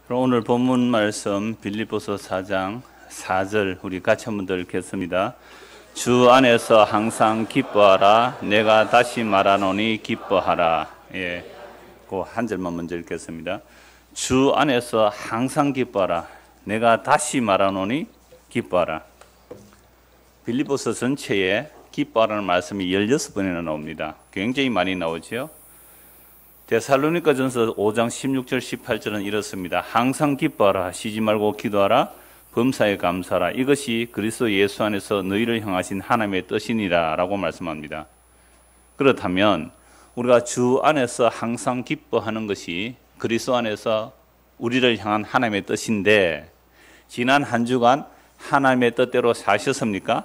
그럼 오늘 본문 말씀 빌립보서 4장 4절 우리 같이 한번 더 읽겠습니다. 주 안에서 항상 기뻐하라. 내가 다시 말하노니 기뻐하라. 예, 그 한 절만 먼저 읽겠습니다. 주 안에서 항상 기뻐하라. 내가 다시 말하노니 기뻐하라. 빌립보서 전체에 기뻐하라는 말씀이 16번이나 나옵니다. 굉장히 많이 나오죠. 데살로니가전서 5장 16절 18절은 이렇습니다. 항상 기뻐하라. 쉬지 말고 기도하라. 범사에 감사하라. 이것이 그리스도 예수 안에서 너희를 향하신 하나님의 뜻이니라 라고 말씀합니다. 그렇다면 우리가 주 안에서 항상 기뻐하는 것이 그리스도 안에서 우리를 향한 하나님의 뜻인데, 지난 한 주간 하나님의 뜻대로 사셨습니까?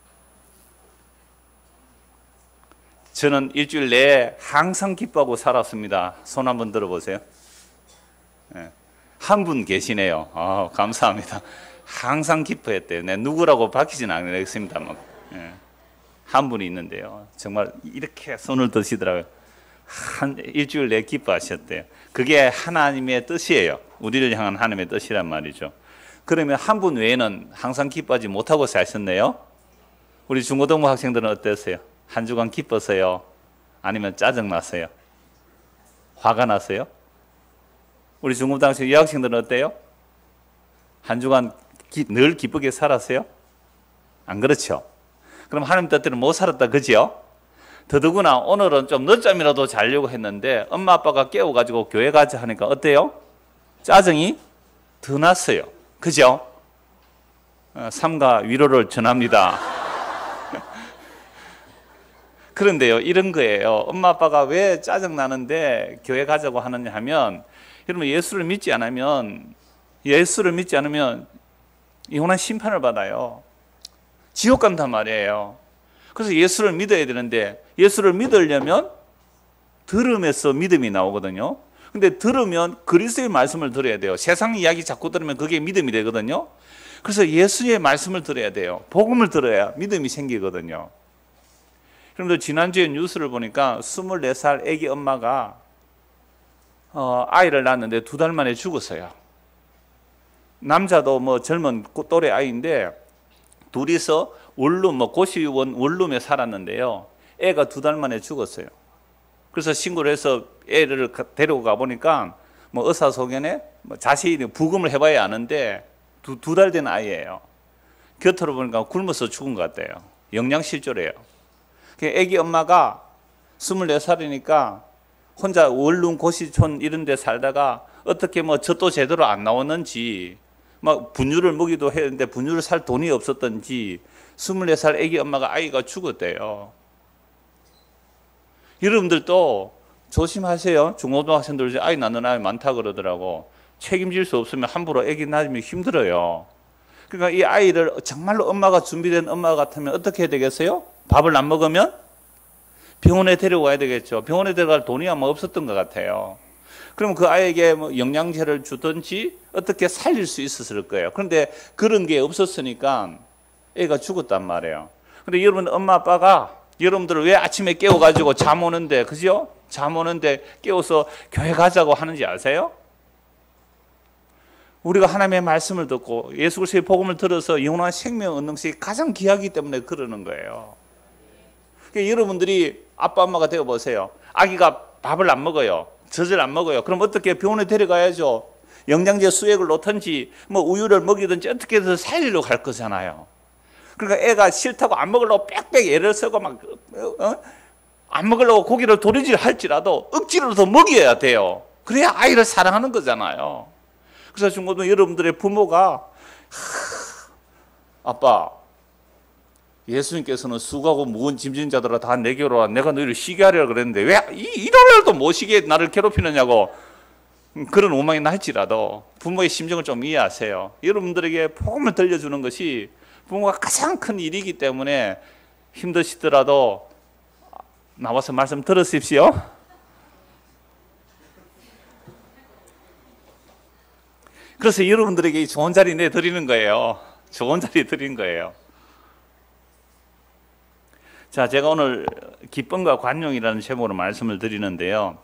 저는 일주일 내에 항상 기뻐하고 살았습니다. 손 한번 들어보세요. 네. 한 분 계시네요. 감사합니다. 항상 기뻐했대요. 네, 누구라고 밝히지는 않겠습니다. 네. 한 분이 있는데요. 정말 이렇게 손을 드시더라고요. 일주일 내에 기뻐하셨대요. 그게 하나님의 뜻이에요. 우리를 향한 하나님의 뜻이란 말이죠. 그러면 한 분 외에는 항상 기뻐하지 못하고 사셨네요. 우리 중고등부 학생들은 어땠어요? 한 주간 기뻤어요? 아니면 짜증났어요? 화가 났어요? 우리 중고등학생 여학생들은 어때요? 한 주간 늘 기쁘게 살았어요? 안 그렇죠? 그럼 하나님 뜻대로 못 살았다, 그죠? 더더구나 오늘은 좀 늦잠이라도 자려고 했는데 엄마 아빠가 깨워가지고 교회 가자 하니까 어때요? 짜증이 더 났어요. 그죠? 삼가 위로를 전합니다. 그런데요, 이런 거예요. 엄마 아빠가 왜 짜증나는데 교회 가자고 하느냐 하면, 여러분 예수를 믿지 않으면 영원한 심판을 받아요. 지옥 간단 말이에요. 그래서 예수를 믿어야 되는데, 예수를 믿으려면 들음에서 믿음이 나오거든요. 근데 들으면 그리스도의 말씀을 들어야 돼요. 세상 이야기 자꾸 들으면 그게 믿음이 되거든요. 그래서 예수의 말씀을 들어야 돼요. 복음을 들어야 믿음이 생기거든요. 여러분들 지난주에 뉴스를 보니까 24살 아기 엄마가 아이를 낳았는데 2달 만에 죽었어요. 남자도 뭐 젊은 또래 아이인데 둘이서 원룸, 고시원 원룸에 살았는데요. 애가 2달 만에 죽었어요. 그래서 신고를 해서 애를 데리고 가보니까 뭐 의사소견에 자세히 부검을 해봐야 아는데 두 달 된 아이예요. 곁으로 보니까 굶어서 죽은 것 같아요. 영양실조래요. 애기 엄마가 24살이니까 혼자 원룸 고시촌 이런 데 살다가 어떻게 젖도 제대로 안 나오는지, 분유를 먹이도 했는데 분유를 살 돈이 없었던지 24살 애기 엄마가 아이가 죽었대요. 여러분들도 조심하세요. 중고등학생들 아이 낳는 아이 많다 그러더라고. 책임질 수 없으면 함부로 애기 낳으면 힘들어요. 그러니까 이 아이를 정말로 엄마가 준비된 엄마 같으면 어떻게 해야 되겠어요? 밥을 안 먹으면 병원에 데려가야 되겠죠. 병원에 데려갈 돈이 아마 없었던 것 같아요. 그럼 그 아이에게 영양제를 주든지 어떻게 살릴 수 있었을 거예요. 그런데 그런 게 없었으니까 애가 죽었단 말이에요. 근데 여러분 엄마 아빠가 여러분들을 왜 아침에 깨워가지고 잠 오는데, 그죠? 잠 오는데 깨워서 교회 가자고 하는지 아세요? 우리가 하나님의 말씀을 듣고 예수 그리스도의 복음을 들어서 영원한 생명 얻는 것이 가장 귀하기 때문에 그러는 거예요. 그러니까 여러분들이 아빠 엄마가 되어보세요. 아기가 밥을 안 먹어요. 젖을 안 먹어요. 그럼 어떻게 병원에 데려가야죠. 영양제 수액을 놓든지 우유를 먹이든지 어떻게 해서 살리러 갈 거잖아요. 그러니까 애가 싫다고 안 먹으려고 빽빽 애를 쓰고 안 먹으려고 고기를 도리질 할지라도 억지로도 먹여야 돼요. 그래야 아이를 사랑하는 거잖아요. 그래서 중고등 여러분들의 부모가 아빠, 예수님께서는 수고하고 무거운 짐진 자들아 다 내게로 와. 내가 너희를 쉬게 하려고 그랬는데 왜 일요일도 못 쉬게 나를 괴롭히느냐고 그런 오만이 날지라도 부모의 심정을 좀 이해하세요. 여러분들에게 복음을 들려주는 것이 부모가 가장 큰 일이기 때문에 힘드시더라도 나와서 말씀 들으십시오. 그래서 여러분들에게 좋은 자리 내드리는 거예요. 좋은 자리 드린 거예요. 자, 제가 오늘 기쁨과 관용이라는 제목으로 말씀을 드리는데요.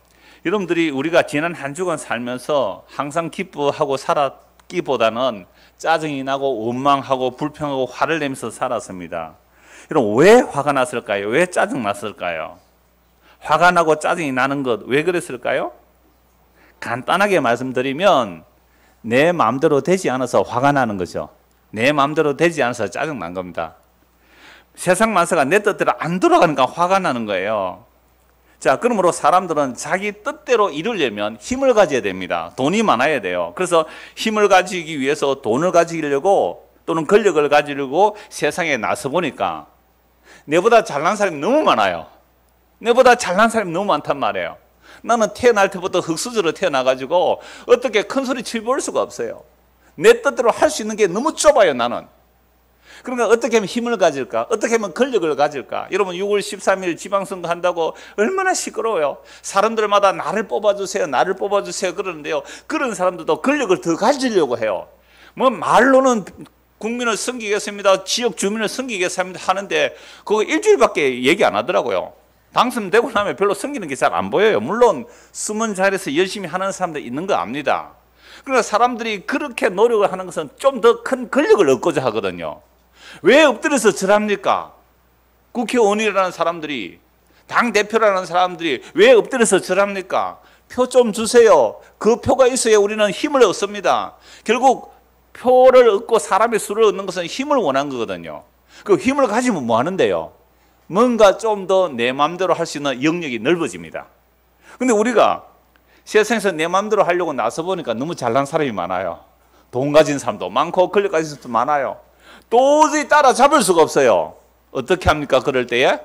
여러분들이 우리가 지난 한 주간 살면서 항상 기뻐하고 살았기보다는 짜증이 나고 원망하고 불평하고 화를 내면서 살았습니다. 여러분, 왜 화가 났을까요? 왜 짜증 났을까요? 화가 나고 짜증이 나는 것 왜 그랬을까요? 간단하게 말씀드리면 내 마음대로 되지 않아서 화가 나는 거죠. 내 마음대로 되지 않아서 짜증 난 겁니다. 세상 만사가 내 뜻대로 안 돌아가니까 화가 나는 거예요. 자, 그러므로 사람들은 자기 뜻대로 이루려면 힘을 가져야 됩니다. 돈이 많아야 돼요. 그래서 힘을 가지기 위해서 돈을 가지려고 또는 권력을 가지려고 세상에 나서 보니까 내보다 잘난 사람이 너무 많아요. 내보다 잘난 사람이 너무 많단 말이에요. 나는 태어날 때부터 흙수저로 태어나가지고 어떻게 큰 소리 치볼 수가 없어요. 내 뜻대로 할 수 있는 게 너무 좁아요, 나는. 그러니까 어떻게 하면 힘을 가질까? 어떻게 하면 권력을 가질까? 여러분 6월 13일 지방선거 한다고 얼마나 시끄러워요. 사람들마다 나를 뽑아주세요, 나를 뽑아주세요 그러는데요. 그런 사람들도 권력을 더 가지려고 해요. 뭐 말로는 국민을 섬기겠습니다, 지역 주민을 섬기겠습니다 하는데 그거 일주일밖에 얘기 안 하더라고요. 당선되고 나면 별로 섬기는 게 잘 안 보여요. 물론 숨은 자리에서 열심히 하는 사람도 있는 거 압니다. 그러니까 사람들이 그렇게 노력을 하는 것은 좀 더 큰 권력을 얻고자 하거든요. 왜 엎드려서 절합니까? 국회의원이라는 사람들이, 당대표라는 사람들이 왜 엎드려서 절합니까? 표 좀 주세요. 그 표가 있어야 우리는 힘을 얻습니다. 결국 표를 얻고 사람의 수를 얻는 것은 힘을 원한 거거든요. 그 힘을 가지면 뭐 하는데요? 뭔가 좀 더 내 마음대로 할 수 있는 영역이 넓어집니다. 근데 우리가 세상에서 내 마음대로 하려고 나서 보니까 너무 잘난 사람이 많아요. 돈 가진 사람도 많고 권력 가진 사람도 많아요. 도저히 따라잡을 수가 없어요. 어떻게 합니까? 그럴 때에?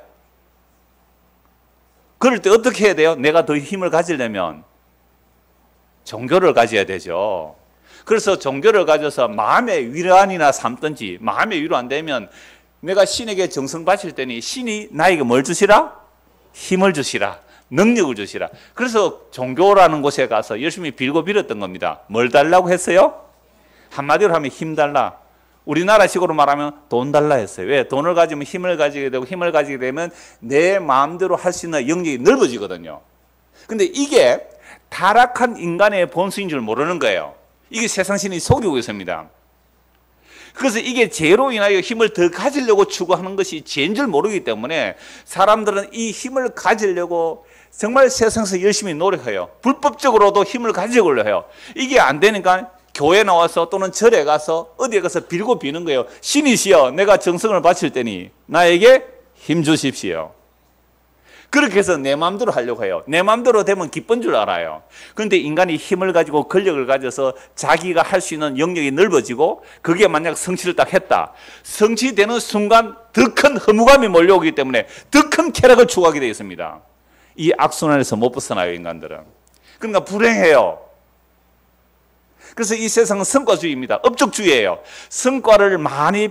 그럴 때 어떻게 해야 돼요? 내가 더 힘을 가지려면 종교를 가져야 되죠. 그래서 종교를 가져서 마음의 위안이나 삼든지, 마음의 위로 안 되면 내가 신에게 정성 바칠 때니 신이 나에게 뭘 주시라? 힘을 주시라. 능력을 주시라. 그래서 종교라는 곳에 가서 열심히 빌고 빌었던 겁니다. 뭘 달라고 했어요? 한마디로 하면 힘 달라. 우리나라식으로 말하면 돈 달라 했어요. 왜? 돈을 가지면 힘을 가지게 되고 힘을 가지게 되면 내 마음대로 할 수 있는 영역이 넓어지거든요. 근데 이게 타락한 인간의 본성인 줄 모르는 거예요. 이게 세상 신이 속이고 있습니다. 그래서 이게 죄로 인하여 힘을 더 가지려고 추구하는 것이 죄인 줄 모르기 때문에 사람들은 이 힘을 가지려고 정말 세상에서 열심히 노력해요. 불법적으로도 힘을 가지려고 해요. 이게 안 되니까 교회 나와서 또는 절에 가서 어디에 가서 빌고 비는 거예요. 신이시여, 내가 정성을 바칠 테니 나에게 힘 주십시오. 그렇게 해서 내 마음대로 하려고 해요. 내 마음대로 되면 기쁜 줄 알아요. 그런데 인간이 힘을 가지고 권력을 가져서 자기가 할 수 있는 영역이 넓어지고 그게 만약 성취를 딱 했다. 성취되는 순간 더 큰 허무감이 몰려오기 때문에 더 큰 쾌락을 추구하게 되어 있습니다. 이 악순환에서 못 벗어나요, 인간들은. 그러니까 불행해요. 그래서 이 세상은 성과주의입니다. 업적주의예요. 성과를 많이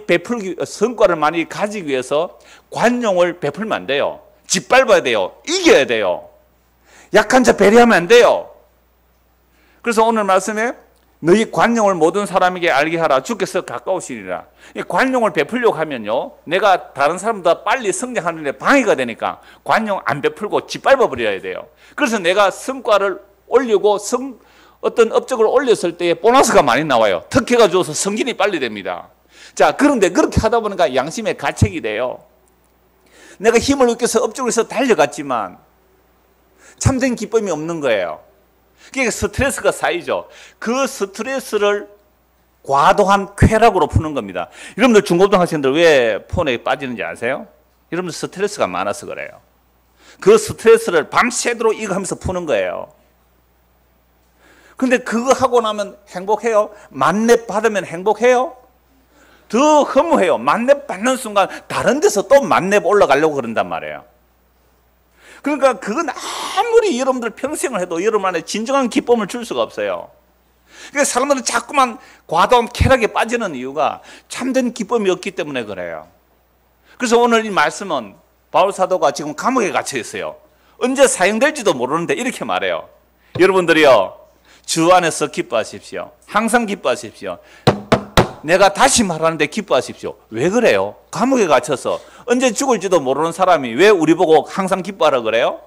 가지기 위해서 관용을 베풀면 안 돼요. 짓밟아야 돼요. 이겨야 돼요. 약한 자 배려하면 안 돼요. 그래서 오늘 말씀에 너희 관용을 모든 사람에게 알게 하라. 주께서 가까우시리라. 관용을 베풀려고 하면요, 내가 다른 사람보다 빨리 성장하는 데 방해가 되니까 관용 안 베풀고 짓밟아 버려야 돼요. 그래서 내가 성과를 올리고 어떤 업적을 올렸을 때에 보너스가 많이 나와요. 특혜가 주어서 승진이 빨리 됩니다. 자, 그런데 그렇게 하다 보니까 양심의 가책이 돼요. 내가 힘을 얻겨서 업적을 해서 달려갔지만 참된 기쁨이 없는 거예요. 그러니까 스트레스가 쌓이죠. 그 스트레스를 과도한 쾌락으로 푸는 겁니다. 여러분들 중고등학생들 왜 폰에 빠지는지 아세요? 여러분들 스트레스가 많아서 그래요. 그 스트레스를 밤새도록 이거 하면서 푸는 거예요. 근데 그거 하고 나면 행복해요? 만렙 받으면 행복해요? 더 허무해요. 만렙 받는 순간 다른 데서 또 만렙 올라가려고 그런단 말이에요. 그러니까 그건 아무리 여러분들 평생을 해도 여러분 안에 진정한 기쁨을 줄 수가 없어요. 그러니까 사람들은 자꾸만 과도한 쾌락에 빠지는 이유가 참된 기쁨이 없기 때문에 그래요. 그래서 오늘 이 말씀은 바울 사도가 지금 감옥에 갇혀 있어요. 언제 사형될지도 모르는데 이렇게 말해요. 여러분들이요, 주 안에서 기뻐하십시오. 항상 기뻐하십시오. 내가 다시 말하는데 기뻐하십시오. 왜 그래요? 감옥에 갇혀서 언제 죽을지도 모르는 사람이 왜 우리 보고 항상 기뻐하라 그래요?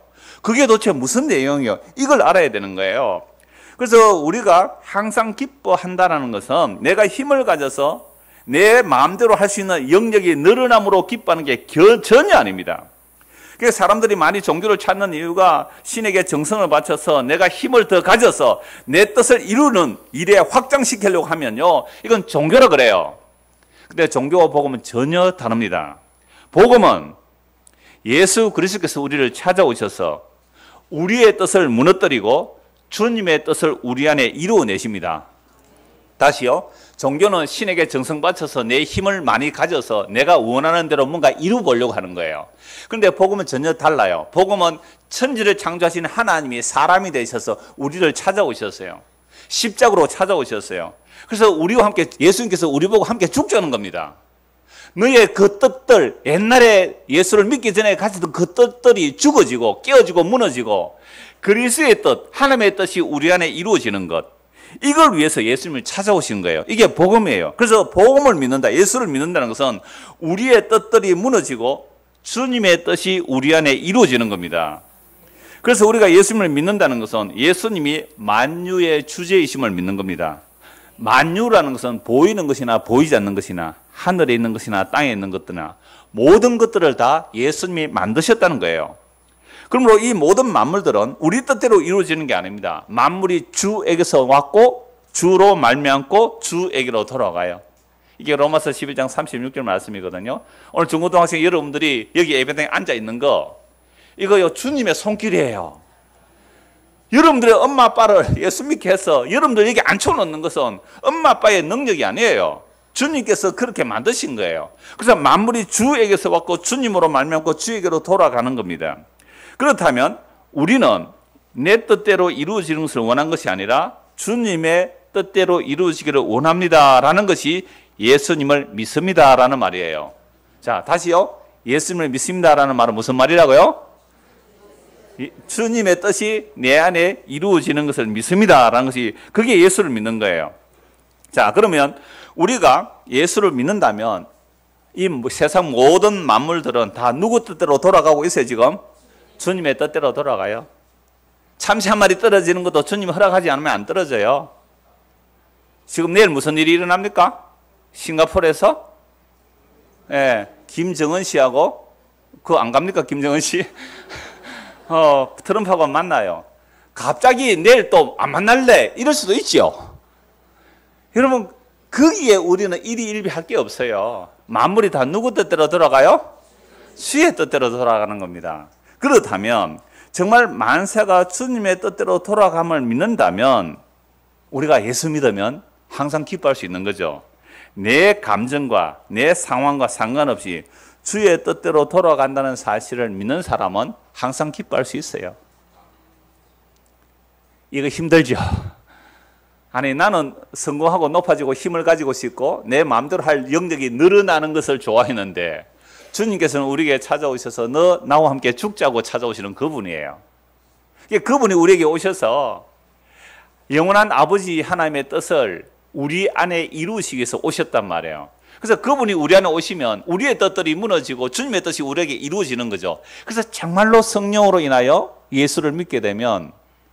그게 도대체 무슨 내용이요? 이걸 알아야 되는 거예요. 그래서 우리가 항상 기뻐한다는 것은 내가 힘을 가져서 내 마음대로 할 수 있는 영역이 늘어남으로 기뻐하는 게 전혀 아닙니다. 그래서 사람들이 많이 종교를 찾는 이유가 신에게 정성을 바쳐서 내가 힘을 더 가져서 내 뜻을 이루는 일에 확장시키려고 하면요, 이건 종교라 그래요. 근데 종교와 복음은 전혀 다릅니다. 복음은 예수 그리스도께서 우리를 찾아오셔서 우리의 뜻을 무너뜨리고 주님의 뜻을 우리 안에 이루어내십니다. 다시요. 종교는 신에게 정성 바쳐서 내 힘을 많이 가져서 내가 원하는 대로 뭔가 이루어보려고 하는 거예요. 그런데 복음은 전혀 달라요. 복음은 천지를 창조하신 하나님이 사람이 되셔서 우리를 찾아오셨어요. 십자가로 찾아오셨어요. 그래서 우리와 함께 예수님께서 우리 보고 함께 죽자는 겁니다. 너의 그 뜻들, 옛날에 예수를 믿기 전에 가지던 그 뜻들이 죽어지고 깨어지고 무너지고 그리스도의 뜻, 하나님의 뜻이 우리 안에 이루어지는 것, 이걸 위해서 예수님을 찾아오신 거예요. 이게 복음이에요. 그래서 복음을 믿는다, 예수를 믿는다는 것은 우리의 뜻들이 무너지고 주님의 뜻이 우리 안에 이루어지는 겁니다. 그래서 우리가 예수님을 믿는다는 것은 예수님이 만유의 주제이심을 믿는 겁니다. 만유라는 것은 보이는 것이나 보이지 않는 것이나 하늘에 있는 것이나 땅에 있는 것들이나 모든 것들을 다 예수님이 만드셨다는 거예요. 그러므로 이 모든 만물들은 우리 뜻대로 이루어지는 게 아닙니다. 만물이 주에게서 왔고 주로 말미암고 주에게로 돌아가요. 이게 로마서 11장 36절 말씀이거든요. 오늘 중고등학생 여러분들이 여기 예배당에 앉아 있는 거, 이거요 주님의 손길이에요. 여러분들의 엄마 아빠를 예수 믿게 해서 여러분들 여기 앉혀놓는 것은 엄마 아빠의 능력이 아니에요. 주님께서 그렇게 만드신 거예요. 그래서 만물이 주에게서 왔고 주님으로 말미암고 주에게로 돌아가는 겁니다. 그렇다면 우리는 내 뜻대로 이루어지는 것을 원한 것이 아니라 주님의 뜻대로 이루어지기를 원합니다라는 것이 예수님을 믿습니다라는 말이에요. 자, 다시요. 예수님을 믿습니다라는 말은 무슨 말이라고요? 주님의 뜻이 내 안에 이루어지는 것을 믿습니다라는 것이, 그게 예수를 믿는 거예요. 자, 그러면 우리가 예수를 믿는다면 이 세상 모든 만물들은 다 누구 뜻대로 돌아가고 있어요. 지금 주님의 뜻대로 돌아가요. 참새 한 마리 떨어지는 것도 주님이 허락하지 않으면 안 떨어져요. 지금 내일 무슨 일이 일어납니까? 싱가포르에서 김정은 씨하고 그거 안 갑니까? 김정은 씨 트럼프하고 만나요. 갑자기 내일 또 안 만날래? 이럴 수도 있죠. 여러분, 거기에 우리는 일희일비할 게 없어요. 만물이 다 누구 뜻대로 돌아가요? 주의 뜻대로 돌아가는 겁니다. 그렇다면 정말 만세가 주님의 뜻대로 돌아감을 믿는다면 우리가 예수 믿으면 항상 기뻐할 수 있는 거죠. 내 감정과 내 상황과 상관없이 주의 뜻대로 돌아간다는 사실을 믿는 사람은 항상 기뻐할 수 있어요. 이거 힘들죠? 아니, 나는 성공하고 높아지고 힘을 가지고 싶고 내 마음대로 할 영역이 늘어나는 것을 좋아했는데 주님께서는 우리에게 찾아오셔서 너 나와 함께 죽자고 찾아오시는 그분이에요. 그분이 우리에게 오셔서 영원한 아버지 하나님의 뜻을 우리 안에 이루시기 위해서 오셨단 말이에요. 그래서 그분이 우리 안에 오시면 우리의 뜻들이 무너지고 주님의 뜻이 우리에게 이루어지는 거죠. 그래서 정말로 성령으로 인하여 예수를 믿게 되면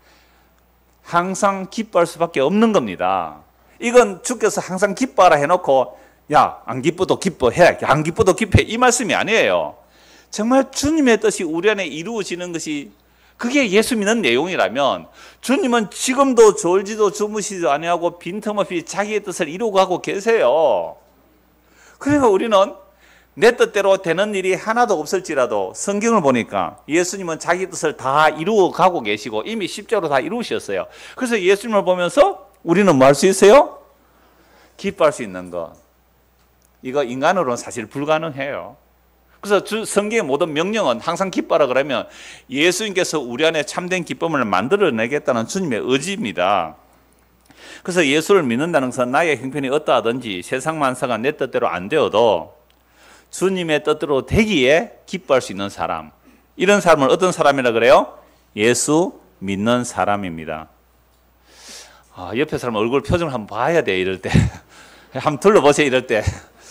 항상 기뻐할 수밖에 없는 겁니다. 이건 주께서 항상 기뻐하라 해놓고 야, 안 기뻐도 기뻐해, 안 기뻐도 기뻐해, 이 말씀이 아니에요. 정말 주님의 뜻이 우리 안에 이루어지는 것이, 그게 예수 믿는 내용이라면 주님은 지금도 졸지도 주무시지도 아니하고 빈틈없이 자기의 뜻을 이루고 가고 계세요. 그러니까 우리는 내 뜻대로 되는 일이 하나도 없을지라도 성경을 보니까 예수님은 자기 뜻을 다 이루어 가고 계시고 이미 십자가로 다 이루셨어요. 그래서 예수님을 보면서 우리는 뭐 할 수 있어요? 기뻐할 수 있는 것. 이거 인간으로는 사실 불가능해요. 그래서 성경의 모든 명령은 항상 기뻐하라 그러면 예수님께서 우리 안에 참된 기쁨을 만들어내겠다는 주님의 의지입니다. 그래서 예수를 믿는다는 것은 나의 형편이 어떠하든지 세상 만사가 내 뜻대로 안 되어도 주님의 뜻대로 되기에 기뻐할 수 있는 사람, 이런 사람을 어떤 사람이라 그래요? 예수 믿는 사람입니다. 옆에 사람 얼굴 표정을 한번 봐야 돼. 이럴 때 한번 둘러보세요. 이럴 때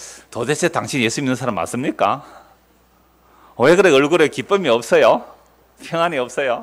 도대체 당신 예수 믿는 사람 맞습니까? 왜 그래 얼굴에 기쁨이 없어요? 평안이 없어요?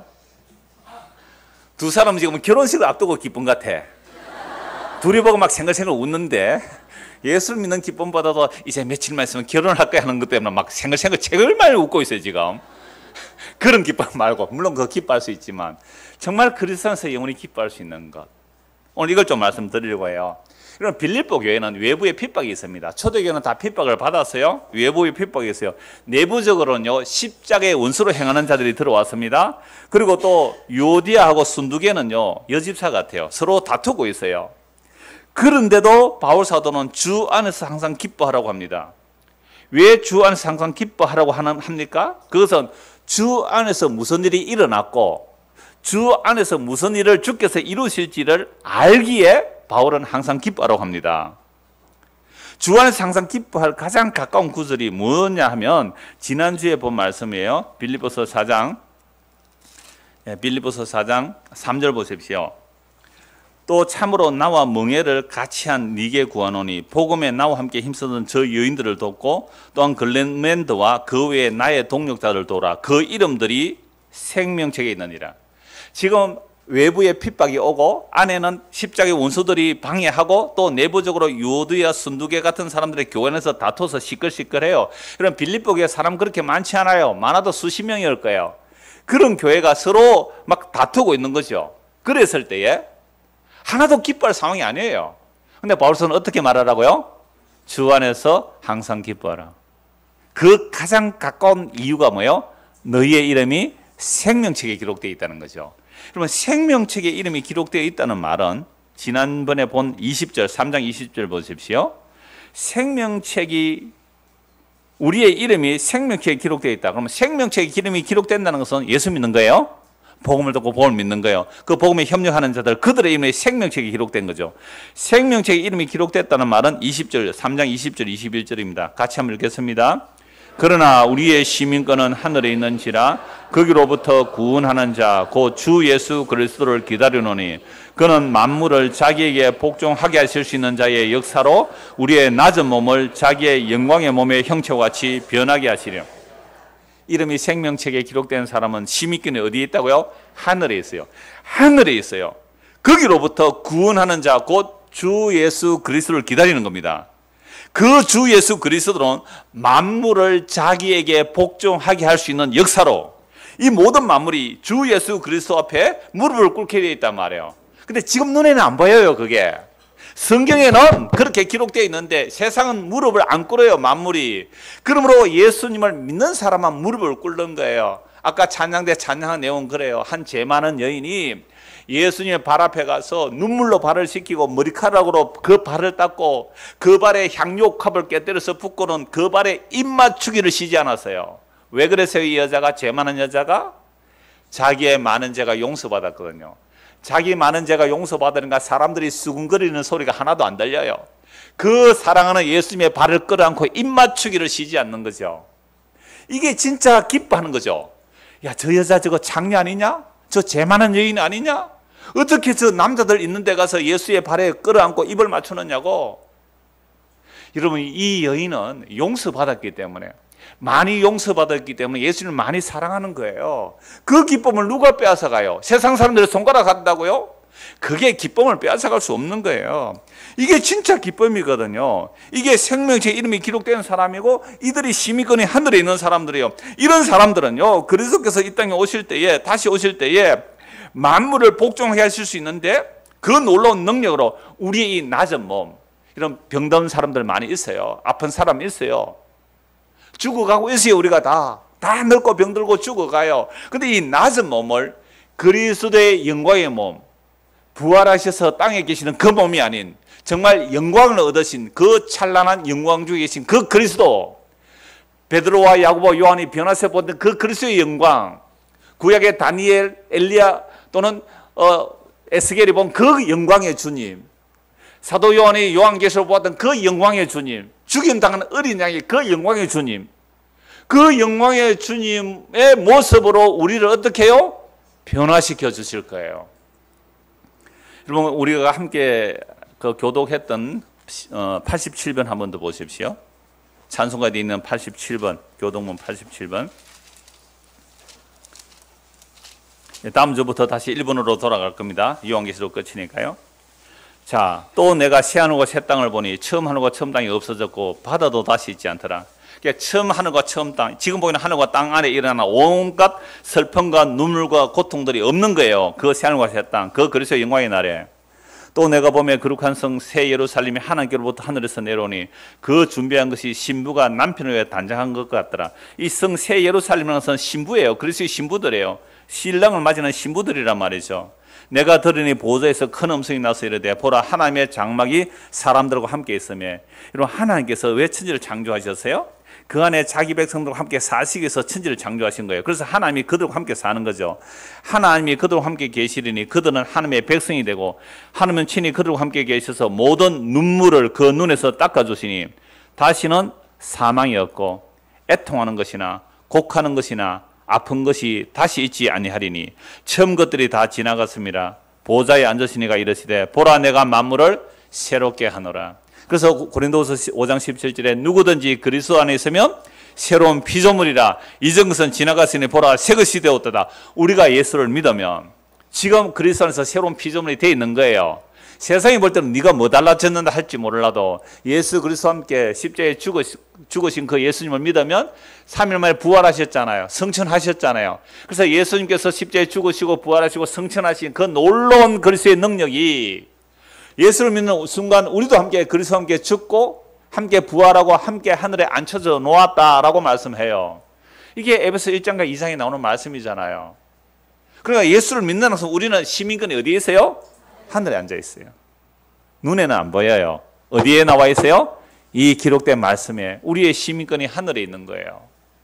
두 사람은 지금 결혼식을 앞두고 기쁜 것 같아. 둘이 보고 막 생글생글 웃는데 예수를 믿는 기쁨보다도 이제 며칠만 있으면 결혼할 거야 하는 것 때문에 막 생글생글 정말 웃고 있어요 지금. 그런 기쁨 말고, 물론 그거 기뻐할 수 있지만 정말 그리스도 안에서 영원히 기뻐할 수 있는 것, 오늘 이걸 좀 말씀드리려고 해요. 이런 빌립보 교회는 외부의 핍박이 있습니다. 초대교회는 다 핍박을 받았어요. 외부의 핍박이 있어요. 내부적으로는요, 십자가의 원수로 행하는 자들이 들어왔습니다. 그리고 또 유오디아하고 순두계는요, 여집사 같아요. 서로 다투고 있어요. 그런데도 바울 사도는 주 안에서 항상 기뻐하라고 합니다. 왜 주 안에서 항상 기뻐하라고 합니까? 그것은 주 안에서 무슨 일이 일어났고 주 안에서 무슨 일을 주께서 이루실지를 알기에 바울은 항상 기뻐하라고 합니다. 주 안에서 항상 기뻐할 가장 가까운 구절이 뭐냐 하면 지난주에 본 말씀이에요. 빌립보서 4장 3절 보십시오. 또 참으로 나와 멍에를 같이 한 니게 구하노니 복음에 나와 함께 힘쓰던 저 여인들을 돕고 또한 글레멘드와 그 외에 나의 동력자를 도우라. 그 이름들이 생명책에 있느니라. 지금 외부에 핍박이 오고 안에는 십자가의 원수들이 방해하고 또 내부적으로 유오디아 순두계 같은 사람들의 교회 안에서 다퉈서 시끌시끌해요. 그럼 빌립보 교회 사람 그렇게 많지 않아요. 많아도 수십 명일 거예요. 그런 교회가 서로 막 다투고 있는 거죠. 그랬을 때에 하나도 기뻐할 상황이 아니에요. 근데 바울서는 어떻게 말하라고요? 주 안에서 항상 기뻐하라. 그 가장 가까운 이유가 뭐예요? 너희의 이름이 생명책에 기록되어 있다는 거죠. 그러면 생명책에 이름이 기록되어 있다는 말은 지난번에 본 20절, 3장 20절 보십시오. 생명책이, 우리의 이름이 생명책에 기록되어 있다. 그러면 생명책에 이름이 기록된다는 것은 예수 믿는 거예요? 복음을 듣고 복음을 믿는 거예요. 그 복음에 협력하는 자들, 그들의 이름이 생명책에 기록된 거죠. 생명책에 이름이 기록됐다는 말은 20절, 3장 20절, 21절입니다. 같이 한번 읽겠습니다. 그러나 우리의 시민권은 하늘에 있는지라 거기로부터 구원하는 자 곧 주 예수 그리스도를 기다리노니 그는 만물을 자기에게 복종하게 하실 수 있는 자의 역사로 우리의 낮은 몸을 자기의 영광의 몸의 형체와 같이 변하게 하시려. 이름이 생명책에 기록된 사람은 시민권이 어디에 있다고요? 하늘에 있어요. 하늘에 있어요. 거기로부터 구원하는 자 곧 주 예수 그리스도를 기다리는 겁니다. 그 주 예수 그리스도는 만물을 자기에게 복종하게 할 수 있는 역사로 이 모든 만물이 주 예수 그리스도 앞에 무릎을 꿇게 되어 있단 말이에요. 근데 지금 눈에는 안 보여요. 그게 성경에는 그렇게 기록되어 있는데 세상은 무릎을 안 꿇어요. 만물이. 그러므로 예수님을 믿는 사람만 무릎을 꿇는 거예요. 아까 찬양대 찬양한 내용은 그래요. 한 죄 많은 여인이 예수님의 발 앞에 가서 눈물로 발을 씻기고 머리카락으로 그 발을 닦고 그 발에 향료컵을 깨뜨려서 붓고는 그 발에 입 맞추기를 쉬지 않았어요. 왜 그랬어요? 이 여자가, 죄 많은 여자가 자기의 많은 죄가 용서받았거든요. 자기 많은 죄가 용서받으니까 사람들이 수군거리는 소리가 하나도 안 들려요. 그 사랑하는 예수님의 발을 끌어안고 입 맞추기를 쉬지 않는 거죠. 이게 진짜 기뻐하는 거죠. 야, 저 여자 저거 장녀 아니냐? 저 죄 많은 여인 아니냐? 어떻게 저 남자들 있는 데 가서 예수의 발에 끌어안고 입을 맞추느냐고. 여러분, 이 여인은 용서받았기 때문에, 많이 용서받았기 때문에 예수님을 많이 사랑하는 거예요. 그 기쁨을 누가 빼앗아가요? 세상 사람들이 손가락 한다고요? 그게 기쁨을 빼앗아갈 수 없는 거예요. 이게 진짜 기쁨이거든요. 이게 생명책 이름이 기록된 사람이고 이들이 시민권이 하늘에 있는 사람들이에요. 이런 사람들은요, 그리스도께서 이 땅에 오실 때에, 다시 오실 때에 만물을 복종하게 하실 수 있는데 그 놀라운 능력으로 우리의 이 낮은 몸, 이런 병든 사람들 많이 있어요. 아픈 사람 있어요. 죽어가고 있어요. 우리가 다 늙고 병들고 죽어가요. 근데 이 낮은 몸을 그리스도의 영광의 몸, 부활하셔서 땅에 계시는 그 몸이 아닌 정말 영광을 얻으신 그 찬란한 영광 중에 계신 그 그리스도, 베드로와 야고보 요한이 변화세 보던 그 그리스도의 영광, 구약의 다니엘, 엘리야 또는 에스겔이 본 그 영광의 주님, 사도 요한이 요한계시록 보았던 그 영광의 주님, 죽임당한 어린 양의 그 영광의 주님, 그 영광의 주님의 모습으로 우리를 어떻게 해요? 변화시켜 주실 거예요. 여러분, 우리가 함께 그 교독했던 87번 한 번 더 보십시오. 찬송가에 있는 87번, 교독문 87번. 다음 주부터 다시 일본으로 돌아갈 겁니다. 요한계시록 끝이니까요. 자, 또 내가 새 하늘과 새 땅을 보니 처음 하늘과 처음 땅이 없어졌고 바다도 다시 있지 않더라. 그러니까 처음 하늘과 처음 땅, 지금 보이는 하늘과 땅 안에 일어나는 온갖 슬픔과 눈물과 고통들이 없는 거예요. 그 새 하늘과 새 땅, 그 그리스도의 영광의 날에. 또 내가 보면 거룩한 성 새 예루살렘이 하나님께로부터 하늘에서 내려오니 그 준비한 것이 신부가 남편을 위해 단장한 것 같더라. 이 성 새 예루살렘이라는 것은 신부예요. 그리스도의 신부들이에요. 신랑을 맞이하는 신부들이란 말이죠. 내가 들으니 보좌에서 큰 음성이 나서 이르되 보라 하나님의 장막이 사람들과 함께 있으며. 여러분, 하나님께서 왜 천지를 창조하셨어요? 그 안에 자기 백성들과 함께 사시기 위해서 천지를 창조하신 거예요. 그래서 하나님이 그들과 함께 사는 거죠. 하나님이 그들과 함께 계시리니 그들은 하나님의 백성이 되고 하나님은 친히 그들과 함께 계셔서 모든 눈물을 그 눈에서 닦아주시니 다시는 사망이 없고 애통하는 것이나 곡하는 것이나 아픈 것이 다시 있지 아니하리니 처음 것들이 다 지나갔습니다. 보좌에 앉으시니가 이르시되 보라 내가 만물을 새롭게 하노라. 그래서 고린도후서 5장 17절에 누구든지 그리스도 안에 있으면 새로운 피조물이라 이전 것은 지나갔으니 보라 새 것이 되었도다. 우리가 예수를 믿으면 지금 그리스도 안에서 새로운 피조물이 되어 있는 거예요. 세상이 볼 때는 네가 뭐 달라졌는다 할지 몰라도 예수 그리스도와 함께 십자가에 죽으신 그 예수님을 믿으면 3일 만에 부활하셨잖아요. 성천하셨잖아요. 그래서 예수님께서 십자가에 죽으시고 부활하시고 성천하신 그 놀라운 그리스도의 능력이 예수를 믿는 순간 우리도 함께 그리스도와 함께 죽고 함께 부활하고 함께 하늘에 앉혀져 놓았다라고 말씀해요. 이게 에베소 1장과 2장에 나오는 말씀이잖아요. 그러니까 예수를 믿는 것은 우리는 시민권이 어디에 있어요? 하늘에 앉아 있어요. 눈에는 안 보여요. 어디에 나와 있어요? 이 기록된 말씀에 우리의 시민권이 하늘에 있는 거예요.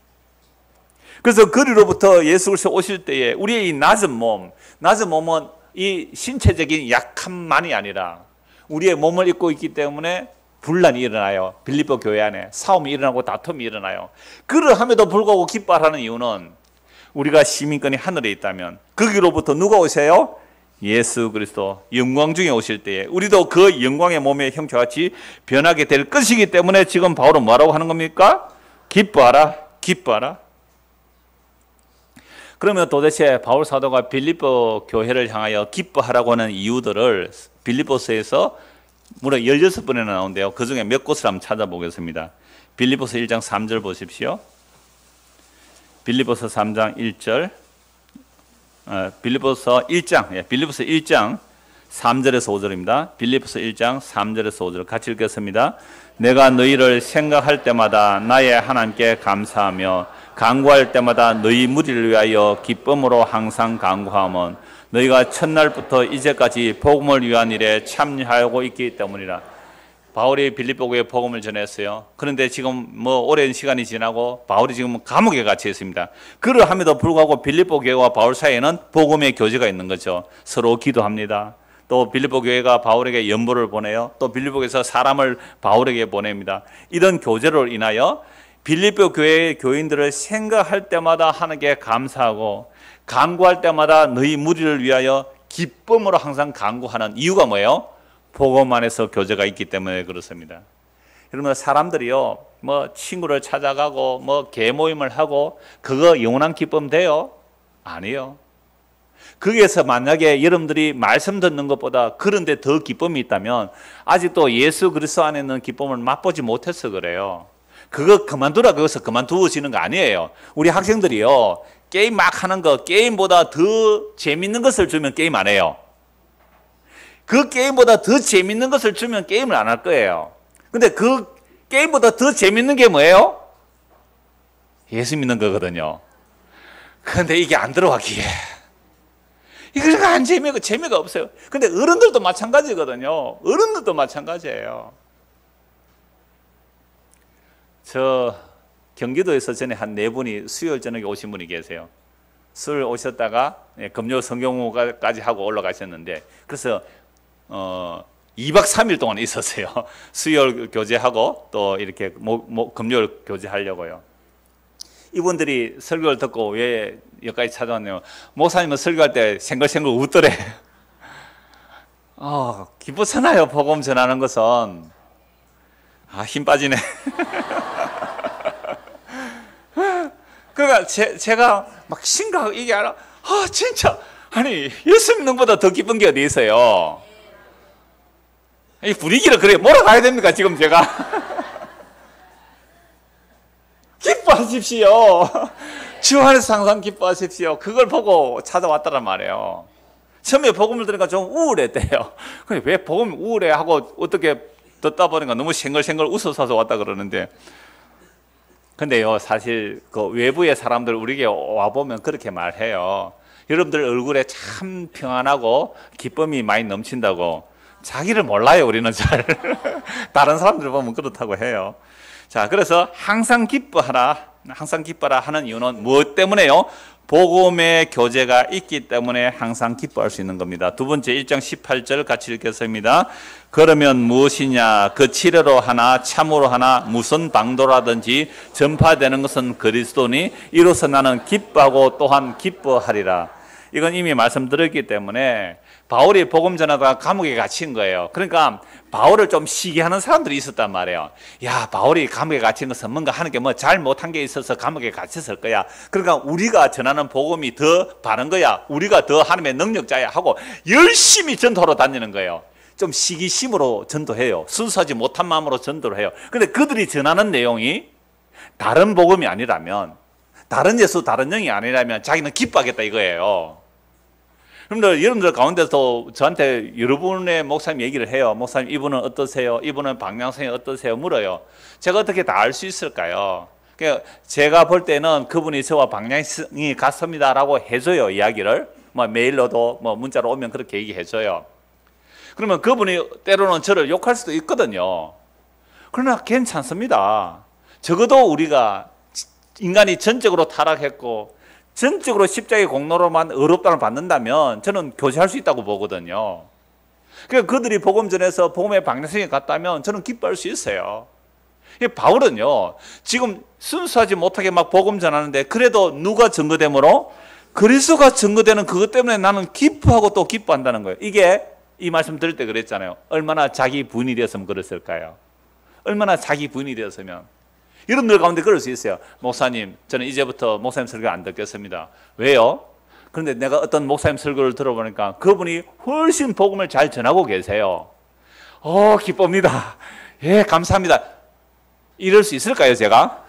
그래서 그리로부터 예수 그리스도 오실 때에 우리의 이 낮은 몸은 이 신체적인 약함만이 아니라 우리의 몸을 입고 있기 때문에 분란이 일어나요. 빌립보 교회 안에 싸움이 일어나고 다툼이 일어나요. 그러함에도 불구하고 기뻐하는 이유는 우리가 시민권이 하늘에 있다면 거기로부터 누가 오세요? 예수 그리스도 영광 중에 오실 때에 우리도 그 영광의 몸의 형체같이 변하게 될 것이기 때문에 지금 바울은 뭐라고 하는 겁니까? 기뻐하라, 기뻐하라. 그러면 도대체 바울 사도가 빌립보 교회를 향하여 기뻐하라고 하는 이유들을 빌립보서에서 무려 16번이나 나오는데요. 그 중에 몇 곳을 한번 찾아보겠습니다. 빌립보서 1장 3절 보십시오. 빌립보서 3장 1절, 빌립보서 1장 3절에서 5절입니다. 빌립보서 1장 3절에서 5절 같이 읽겠습니다. 내가 너희를 생각할 때마다 나의 하나님께 감사하며 간구할 때마다 너희 무리를 위하여 기쁨으로 항상 간구하면 너희가 첫날부터 이제까지 복음을 위한 일에 참여하고 있기 때문이라. 바울이 빌립보 교회에 복음을 전했어요. 그런데 지금 오랜 시간이 지나고 바울이 지금 감옥에 갇혀 있습니다. 그러함에도 불구하고 빌립보 교회와 바울 사이에는 복음의 교제가 있는 거죠. 서로 기도합니다. 또 빌립보 교회가 바울에게 연보를 보내요. 또 빌립보 교회에서 사람을 바울에게 보냅니다. 이런 교제로 인하여 빌립보 교회의 교인들을 생각할 때마다 하나님께 감사하고 간구할 때마다 너희 무리를 위하여 기쁨으로 항상 간구하는 이유가 뭐예요? 복음 안에서 교제가 있기 때문에 그렇습니다. 여러분, 사람들이요, 친구를 찾아가고 개모임을 하고 그거 영원한 기쁨 돼요? 아니요. 거기에서 만약에 여러분들이 말씀 듣는 것보다 그런데 더 기쁨이 있다면 아직도 예수 그리스도 안에 있는 기쁨을 맛보지 못해서 그래요. 그거 그만두라 그것서 그만두어지는 거 아니에요. 우리 학생들이요, 게임 막 하는 거 게임보다 더 재밌는 것을 주면 게임 안 해요. 그 게임보다 더 재밌는 것을 주면 게임을 안 할 거예요. 근데 그 게임보다 더 재밌는 게 뭐예요? 예수 믿는 거거든요. 그런데 이게 안 들어가기에 이거 안 재미가 없어요. 근데 어른들도 마찬가지거든요. 어른들도 마찬가지예요. 저 경기도에서 전에 한 4분이 수요일 저녁에 오신 분이 계세요. 수요일 오셨다가 금요 성경호까지 하고 올라가셨는데, 그래서 2박 3일 동안 있었어요. 수요일 교제하고 또 이렇게 금요일 교제하려고요. 이분들이 설교를 듣고 왜 여기까지 찾아왔네요. 목사님은 설교할 때 생글생글 웃더래. 기쁘잖아요. 복음 전하는 것은. 힘 빠지네. 그러니까 제가 막 심각하게 이게 알아. 아, 진짜. 아니, 예수 믿는 것보다 더 기쁜 게 어디 있어요? 이 분위기를 그래 몰아가야 됩니까, 지금 제가? 기뻐하십시오. 주 안에서 항상 기뻐하십시오. 그걸 보고 찾아왔다란 말이에요. 처음에 복음을 들으니까 좀 우울했대요. 근데 왜 복음 우울해하고 어떻게 듣다 보니까 너무 생글생글 웃어서 왔다 그러는데, 근데요, 사실 그 외부의 사람들 우리에게 와보면 그렇게 말해요. 여러분들 얼굴에 참 평안하고 기쁨이 많이 넘친다고. 자기를 몰라요, 우리는 잘. 다른 사람들 보면 그렇다고 해요. 자, 그래서 항상 기뻐하라, 항상 기뻐라 하는 이유는 무엇 때문에요? 복음의 교제가 있기 때문에 항상 기뻐할 수 있는 겁니다. 두 번째 1장 18절 같이 읽겠습니다. 그러면 무엇이냐? 그 치료로 하나 참으로 하나 무슨 방도라든지 전파되는 것은 그리스도니 이로써 나는 기뻐하고 또한 기뻐하리라. 이건 이미 말씀드렸기 때문에 바울이 복음 전하다가 감옥에 갇힌 거예요. 그러니까 바울을 좀 시기하는 사람들이 있었단 말이에요. 야, 바울이 감옥에 갇힌 것은 뭔가 하는 게 뭐 잘못한 게 있어서 감옥에 갇혔을 거야. 그러니까 우리가 전하는 복음이 더 바른 거야. 우리가 더 하나님의 능력자야 하고 열심히 전도하러 다니는 거예요. 좀 시기심으로 전도해요. 순수하지 못한 마음으로 전도를 해요. 그런데 그들이 전하는 내용이 다른 복음이 아니라면, 다른 예수, 다른 영이 아니라면 자기는 기뻐하겠다 이거예요. 여러분들 가운데서 저한테 여러분의 목사님 얘기를 해요. 목사님, 이분은 어떠세요? 이분은 방향성이 어떠세요? 물어요. 제가 어떻게 다 알 수 있을까요? 제가 볼 때는 그분이 저와 방향성이 같습니다라고 해줘요, 이야기를. 뭐 메일로도 뭐 문자로 오면 그렇게 얘기해줘요. 그러면 그분이 때로는 저를 욕할 수도 있거든요. 그러나 괜찮습니다. 적어도 우리가 인간이 전적으로 타락했고 전적으로 십자가의 공로로만 의롭다를 받는다면 저는 교제할 수 있다고 보거든요. 그러니까 그들이 복음 전해서 복음의 방향성이 같다면 저는 기뻐할 수 있어요. 바울은요, 지금 순수하지 못하게 막 복음 전하는데 그래도 누가 증거되므로? 그리스도가 증거되는 그것 때문에 나는 기뻐하고 또 기뻐한다는 거예요. 이게 이 말씀 들을 때 그랬잖아요. 얼마나 자기 부인이 되었으면 그랬을까요? 얼마나 자기 부인이 되었으면. 여러분들 가운데 그럴 수 있어요. 목사님, 저는 이제부터 목사님 설교 안 듣겠습니다. 왜요? 그런데 내가 어떤 목사님 설교를 들어보니까 그분이 훨씬 복음을 잘 전하고 계세요. 기쁩니다. 예, 감사합니다. 이럴 수 있을까요, 제가?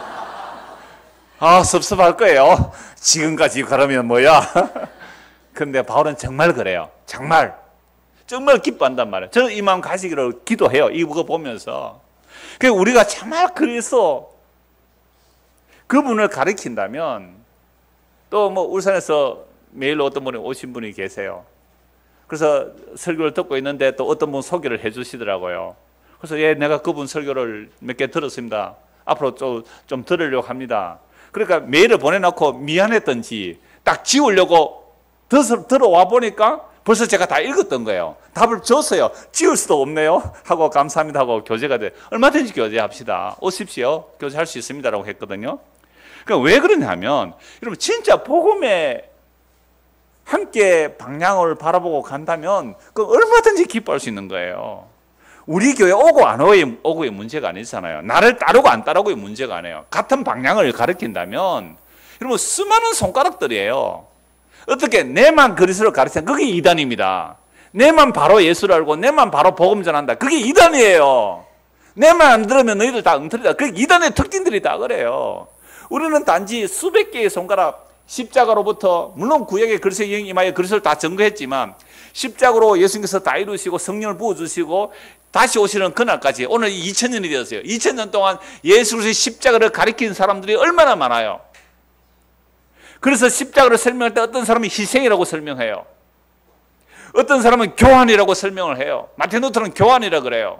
섭섭할 거예요. 지금까지 그러면 뭐야? 근데 바울은 정말 그래요. 정말 기뻐한단 말이에요. 저는 이 마음 가지기를 기도해요. 이거 보면서. 우리가 정말 그래서 그분을 가리킨다면, 또 뭐 울산에서 매일 어떤 분이 오신 분이 계세요. 그래서 설교를 듣고 있는데 또 어떤 분 소개를 해 주시더라고요. 그래서 예, 내가 그분 설교를 몇 개 들었습니다. 앞으로 좀 들으려고 합니다. 그러니까 메일을 보내놓고 미안했던지 딱 지우려고 들어와 보니까 벌써 제가 다 읽었던 거예요. 답을 줬어요. 지울 수도 없네요 하고 감사합니다 하고 교제가 돼. 얼마든지 교제합시다. 오십시오. 교제할 수 있습니다라고 했거든요. 그러니까 왜 그러냐면, 여러분 진짜 복음에 함께 방향을 바라보고 간다면 그 얼마든지 기뻐할 수 있는 거예요. 우리 교회 오고 안 오고의 문제가 아니잖아요. 나를 따르고 안 따르고의 문제가 아니에요. 같은 방향을 가르친다면 여러분 수많은 손가락들이에요. 어떻게 내만 그리스도를 가르치는 그게 이단입니다. 내만 바로 예수를 알고 내만 바로 복음 전한다. 그게 이단이에요. 내만 안 들으면 너희들 다 엉터리다. 그게 이단의 특징들이 다 그래요. 우리는 단지 수백 개의 손가락, 십자가로부터 물론 구약의 그리스도의 영이 임하여 그리스도를 다 증거했지만 십자가로 예수님께서 다 이루시고 성령을 부어주시고 다시 오시는 그날까지 오늘 2000년이 되었어요. 2000년 동안 예수 그리스도의 십자가를 가리킨 사람들이 얼마나 많아요. 그래서 십자가를 설명할 때 어떤 사람이 희생이라고 설명해요. 어떤 사람은 교환이라고 설명을 해요. 마틴 루터는 교환이라 그래요.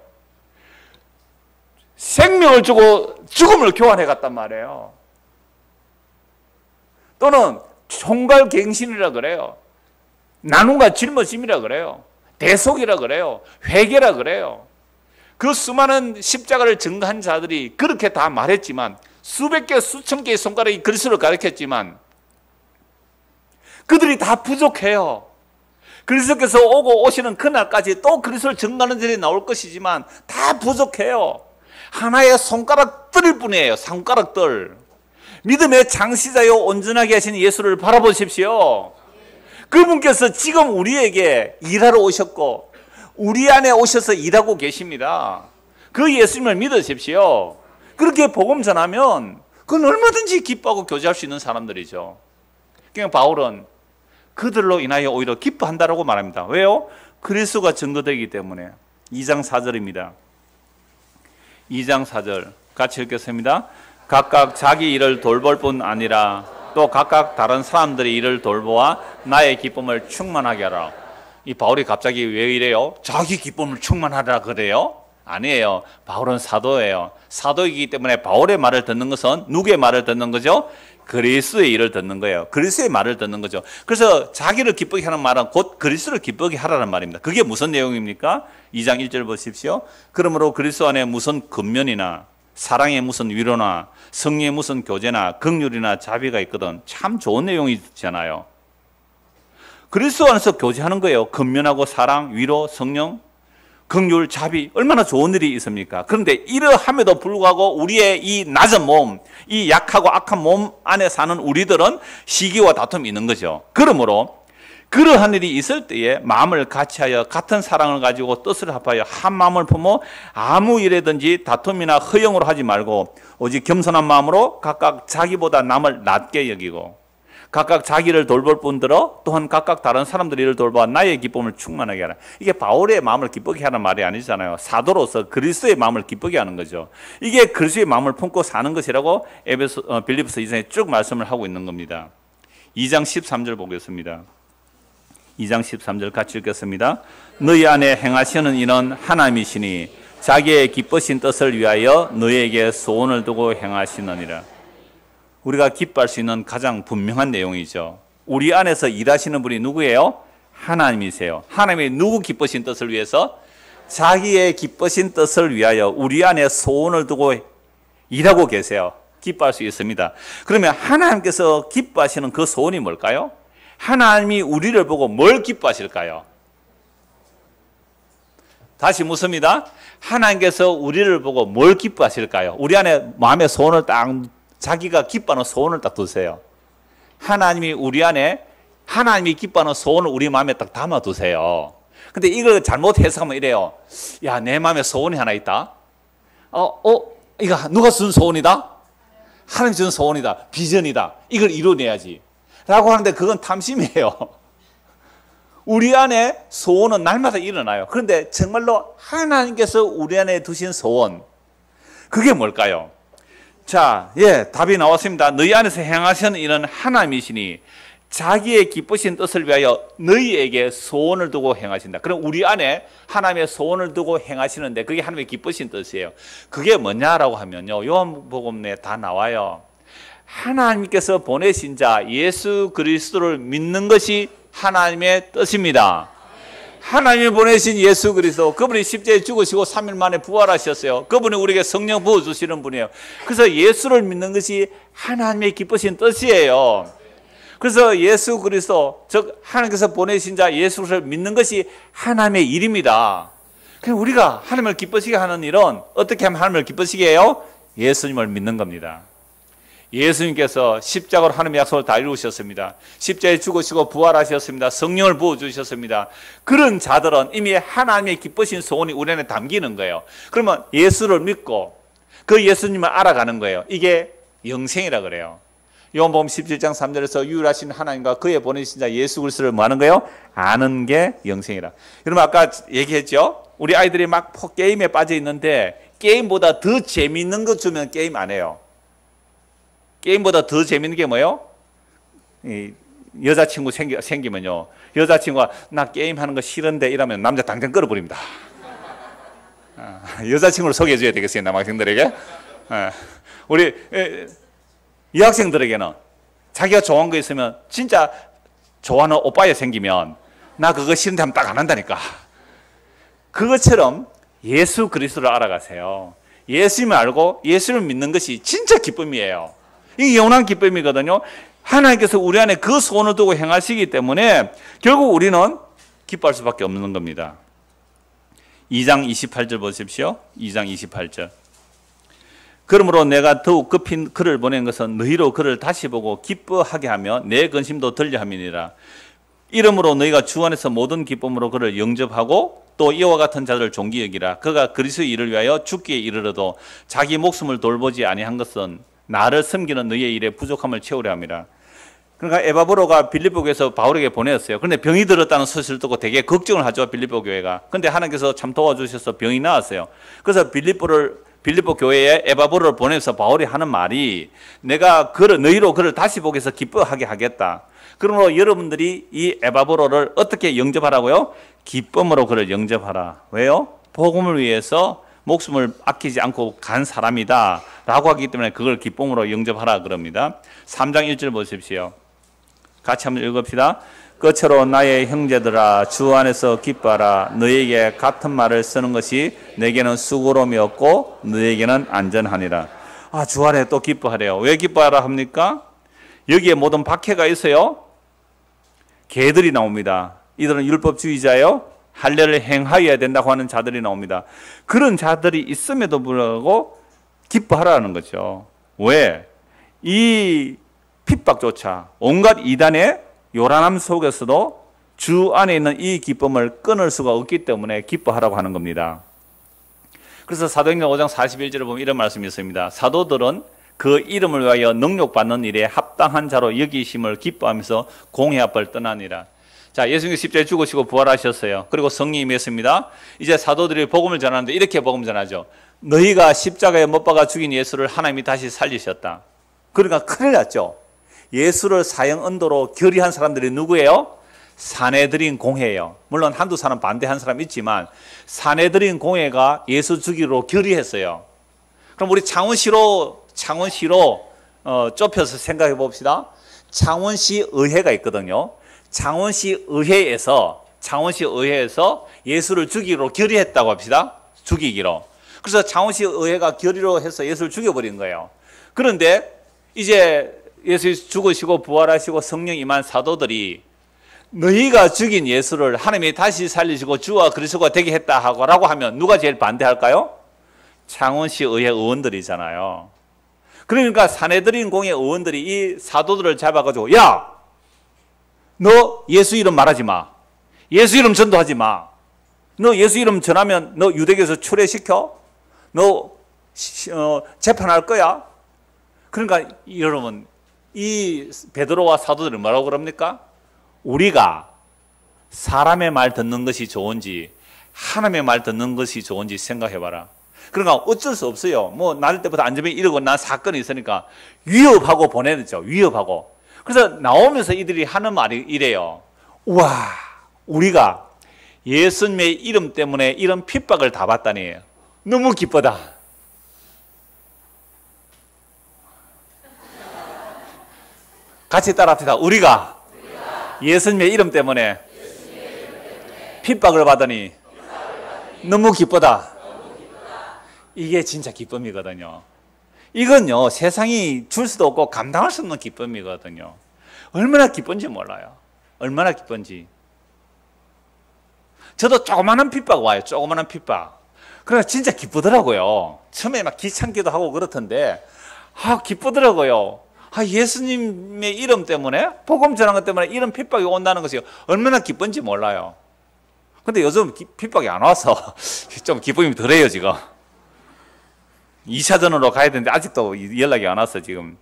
생명을 주고 죽음을 교환해 갔단 말이에요. 또는 총괄갱신이라 그래요. 나눔과 짊어짐이라 그래요. 대속이라 그래요. 회개라 그래요. 그 수많은 십자가를 증거한 자들이 그렇게 다 말했지만, 수백 개 수천 개의 손가락이 그리스도를 가르쳤지만 그들이 다 부족해요. 그리스도께서 오시는 그날까지 또 그리스도를 증거하는 자들이 나올 것이지만 다 부족해요. 하나의 손가락들일 뿐이에요. 손가락들. 믿음의 창시자요 온전하게 하신 예수를 바라보십시오. 그분께서 지금 우리에게 일하러 오셨고 우리 안에 오셔서 일하고 계십니다. 그 예수님을 믿으십시오. 그렇게 복음 전하면 그건 얼마든지 기뻐하고 교제할 수 있는 사람들이죠. 그냥 바울은 그들로 인하여 오히려 기뻐한다라고 말합니다. 왜요? 그리스도가 증거되기 때문에. 2장 4절입니다. 2장 4절 같이 읽겠습니다. 각각 자기 일을 돌볼 뿐 아니라 또 각각 다른 사람들의 일을 돌보아 나의 기쁨을 충만하게 하라. 이 바울이 갑자기 왜 이래요? 자기 기쁨을 충만하라 그래요? 아니에요. 바울은 사도예요. 사도이기 때문에 바울의 말을 듣는 것은 누구의 말을 듣는 거죠? 그리스도의 일을 듣는 거예요. 그리스도의 말을 듣는 거죠. 그래서 자기를 기쁘게 하는 말은 곧 그리스도를 기쁘게 하라는 말입니다. 그게 무슨 내용입니까? 2장 1절 보십시오. 그러므로 그리스도 안에 무슨 근면이나 사랑에 무슨 위로나 성령에 무슨 교제나 긍휼이나 자비가 있거든. 참 좋은 내용이잖아요. 그리스도 안에서 교제하는 거예요. 근면하고 사랑, 위로, 성령, 긍휼, 자비, 얼마나 좋은 일이 있습니까? 그런데 이러함에도 불구하고 우리의 이 낮은 몸, 이 약하고 악한 몸 안에 사는 우리들은 시기와 다툼이 있는 거죠. 그러므로 그러한 일이 있을 때에 마음을 같이하여 같은 사랑을 가지고 뜻을 합하여 한 마음을 품어 아무 일에든지 다툼이나 허영으로 하지 말고 오직 겸손한 마음으로 각각 자기보다 남을 낮게 여기고 각각 자기를 돌볼 뿐더러 또한 각각 다른 사람들의 일을 돌봐 나의 기쁨을 충만하게 하라. 이게 바울의 마음을 기쁘게 하는 말이 아니잖아요. 사도로서 그리스도의 마음을 기쁘게 하는 거죠. 이게 그리스도의 마음을 품고 사는 것이라고 빌립보서 2장에 쭉 말씀을 하고 있는 겁니다. 2장 13절 보겠습니다. 2장 13절 같이 읽겠습니다. 너희 안에 행하시는 이는 하나님이시니 자기의 기쁘신 뜻을 위하여 너희에게 소원을 두고 행하시느니라. 우리가 기뻐할 수 있는 가장 분명한 내용이죠. 우리 안에서 일하시는 분이 누구예요? 하나님이세요. 하나님이 누구 기쁘신 뜻을 위해서? 자기의 기쁘신 뜻을 위하여 우리 안에 소원을 두고 일하고 계세요. 기뻐할 수 있습니다. 그러면 하나님께서 기뻐하시는 그 소원이 뭘까요? 하나님이 우리를 보고 뭘 기뻐하실까요? 다시 묻습니다. 하나님께서 우리를 보고 뭘 기뻐하실까요? 우리 안에 마음의 소원을 딱 자기가 기뻐하는 소원을 딱 두세요. 하나님이 우리 안에 하나님이 기뻐하는 소원을 우리 마음에 딱 담아 두세요. 근데 이걸 잘못 해석하면 이래요. 야, 내 마음에 소원이 하나 있다. 이거 누가 준 소원이다? 하나님이 준 소원이다. 비전이다. 이걸 이루어내야지. 라고 하는데 그건 탐심이에요. 우리 안에 소원은 날마다 일어나요. 그런데 정말로 하나님께서 우리 안에 두신 소원, 그게 뭘까요? 자, 답이 나왔습니다. 너희 안에서 행하시는 일은 하나님이시니 자기의 기쁘신 뜻을 위하여 너희에게 소원을 두고 행하신다. 그럼 우리 안에 하나님의 소원을 두고 행하시는데 그게 하나님의 기쁘신 뜻이에요. 그게 뭐냐라고 하면요, 요한복음에 다 나와요. 하나님께서 보내신 자 예수 그리스도를 믿는 것이 하나님의 뜻입니다. 하나님이 보내신 예수 그리스도, 그분이 십자가에 죽으시고 3일 만에 부활하셨어요. 그분이 우리에게 성령 부어주시는 분이에요. 그래서 예수를 믿는 것이 하나님의 기쁘신 뜻이에요. 그래서 예수 그리스도, 즉 하나님께서 보내신 자 예수 그리스도를 믿는 것이 하나님의 일입니다. 그래서 우리가 하나님을 기쁘시게 하는 일은 어떻게 하면 하나님을 기쁘시게 해요? 예수님을 믿는 겁니다. 예수님께서 십자가로 하나님의 약속을 다 이루셨습니다. 십자가에 죽으시고 부활하셨습니다. 성령을 부어주셨습니다. 그런 자들은 이미 하나님의 기쁘신 소원이 우리 안에 담기는 거예요. 그러면 예수를 믿고 그 예수님을 알아가는 거예요. 이게 영생이라 그래요. 요한복음 17장 3절에서 유일하신 하나님과 그의 보내신 자 예수 그리스도를 뭐 하는 거예요? 아는 게 영생이라. 여러분 아까 얘기했죠? 우리 아이들이 막 게임에 빠져 있는데 게임보다 더 재미있는 거 주면 게임 안 해요. 게임보다 더 재밌는 게 뭐예요? 여자친구 생기면요, 여자친구가 나 게임하는 거 싫은데 이러면 남자 당장 끌어버립니다. 여자친구를 소개해줘야 되겠어요, 남학생들에게. 우리 여학생들에게는 자기가 좋아하는 거 있으면 진짜 좋아하는 오빠에 생기면 나 그거 싫은데 하면 딱 안 한다니까. 그것처럼 예수 그리스도를 알아가세요. 예수님을 알고 예수를 믿는 것이 진짜 기쁨이에요. 이게 영원한 기쁨이거든요. 하나님께서 우리 안에 그 소원을 두고 행하시기 때문에 결국 우리는 기뻐할 수밖에 없는 겁니다. 2장 28절 보십시오. 2장 28절. 그러므로 내가 더욱 급히 그를 보낸 것은 너희로 그를 다시 보고 기뻐하게 하며 내 근심도 들려 함이니라. 이러므로 너희가 주 안에서 모든 기쁨으로 그를 영접하고 또 이와 같은 자들을 존귀 여기라. 그가 그리스도의 일을 위하여 죽기에 이르러도 자기 목숨을 돌보지 아니한 것은 나를 섬기는 너희의 일에 부족함을 채우려 함이라. 그러니까 에바브로가 빌립보 교회에서 바울에게 보냈어요. 그런데 병이 들었다는 소식을 듣고 되게 걱정을 하죠, 빌립보 교회가. 그런데 하나님께서 참 도와주셔서 병이 나았어요. 그래서 빌립보 교회에 에바브로를 보내서 바울이 하는 말이 내가 너희로 그를 다시 보게 해서 기뻐하게 하겠다. 그러므로 여러분들이 이 에바브로를 어떻게 영접하라고요? 기쁨으로 그를 영접하라. 왜요? 복음을 위해서 목숨을 아끼지 않고 간 사람이다 라고 하기 때문에 그걸 기쁨으로 영접하라 그럽니다. 3장 1절 보십시오. 같이 한번 읽읍시다. 끝으로 나의 형제들아 주 안에서 기뻐하라. 너에게 같은 말을 쓰는 것이 내게는 수고로움이 없고 너에게는 안전하니라. 주 안에 또 기뻐하래요. 왜 기뻐하라 합니까? 여기에 모든 박해가 있어요. 개들이 나옵니다. 이들은 율법주의자예요. 할례를 행하여야 된다고 하는 자들이 나옵니다. 그런 자들이 있음에도 불구하고 기뻐하라는 거죠. 왜? 이 핍박조차 온갖 이단의 요란함 속에서도 주 안에 있는 이 기쁨을 끊을 수가 없기 때문에 기뻐하라고 하는 겁니다. 그래서 사도행전 5장 41절을 보면 이런 말씀이 있습니다. 사도들은 그 이름을 위하여 능력받는 일에 합당한 자로 여기심을 기뻐하면서 공회 앞을 떠나니라. 자, 예수님이 십자가에 죽으시고 부활하셨어요. 그리고 성령이 임했습니다. 이제 사도들이 복음을 전하는데 이렇게 복음 전하죠. 너희가 십자가에 못 박아 죽인 예수를 하나님이 다시 살리셨다. 그러니까 큰일 났죠. 예수를 사형 언도로 결의한 사람들이 누구예요? 사내들인 공회예요. 물론 한두 사람 반대한 사람 있지만 사내들인 공회가 예수 죽이로 결의했어요. 그럼 우리 창원시로 좁혀서 생각해 봅시다. 창원시 의회가 있거든요. 창원시 의회에서 예수를 죽이기로 결의했다고 합시다. 죽이기로. 그래서 창원시 의회가 결의로 해서 예수를 죽여버린 거예요. 그런데 이제 예수 죽으시고 부활하시고 성령 임한 사도들이 너희가 죽인 예수를 하나님이 다시 살리시고 주와 그리스도가 되게 했다 라고 하면 누가 제일 반대할까요? 창원시 의회 의원들이잖아요. 그러니까 사내들인 공회 의원들이 이 사도들을 잡아가지고 야! 너 예수 이름 말하지 마. 예수 이름 전도하지 마. 너 예수 이름 전하면 너 유대교에서 출애시켜? 너 재판할 거야? 그러니까 여러분 이 베드로와 사도들은 뭐라고 그럽니까? 우리가 사람의 말 듣는 것이 좋은지 하나님의 말 듣는 것이 좋은지 생각해봐라. 그러니까 어쩔 수 없어요. 뭐 날 때부터 안전병이 이러고 난 사건이 있으니까 위협하고 보내죠. 위협하고. 그래서 나오면서 이들이 하는 말이 이래요. 우와, 우리가 예수님의 이름 때문에 이런 핍박을 다 받다니 너무 기쁘다. 같이 따라합시다. 우리가 예수님의 이름 때문에 핍박을 받으니 너무 기쁘다. 이게 진짜 기쁨이거든요. 이건요, 세상이 줄 수도 없고 감당할 수 없는 기쁨이거든요. 얼마나 기쁜지 몰라요. 얼마나 기쁜지. 저도 조그마한 핍박 와요. 조그마한 핍박. 그래서 진짜 기쁘더라고요. 처음에 막 귀찮기도 하고 그렇던데, 기쁘더라고요. 예수님의 이름 때문에, 복음 전하는 것 때문에 이런 핍박이 온다는 것이 얼마나 기쁜지 몰라요. 근데 요즘 핍박이 안 와서 좀 기쁨이 덜해요, 지금. 2차전으로 가야 되는데 아직도 연락이 안 왔어, 지금.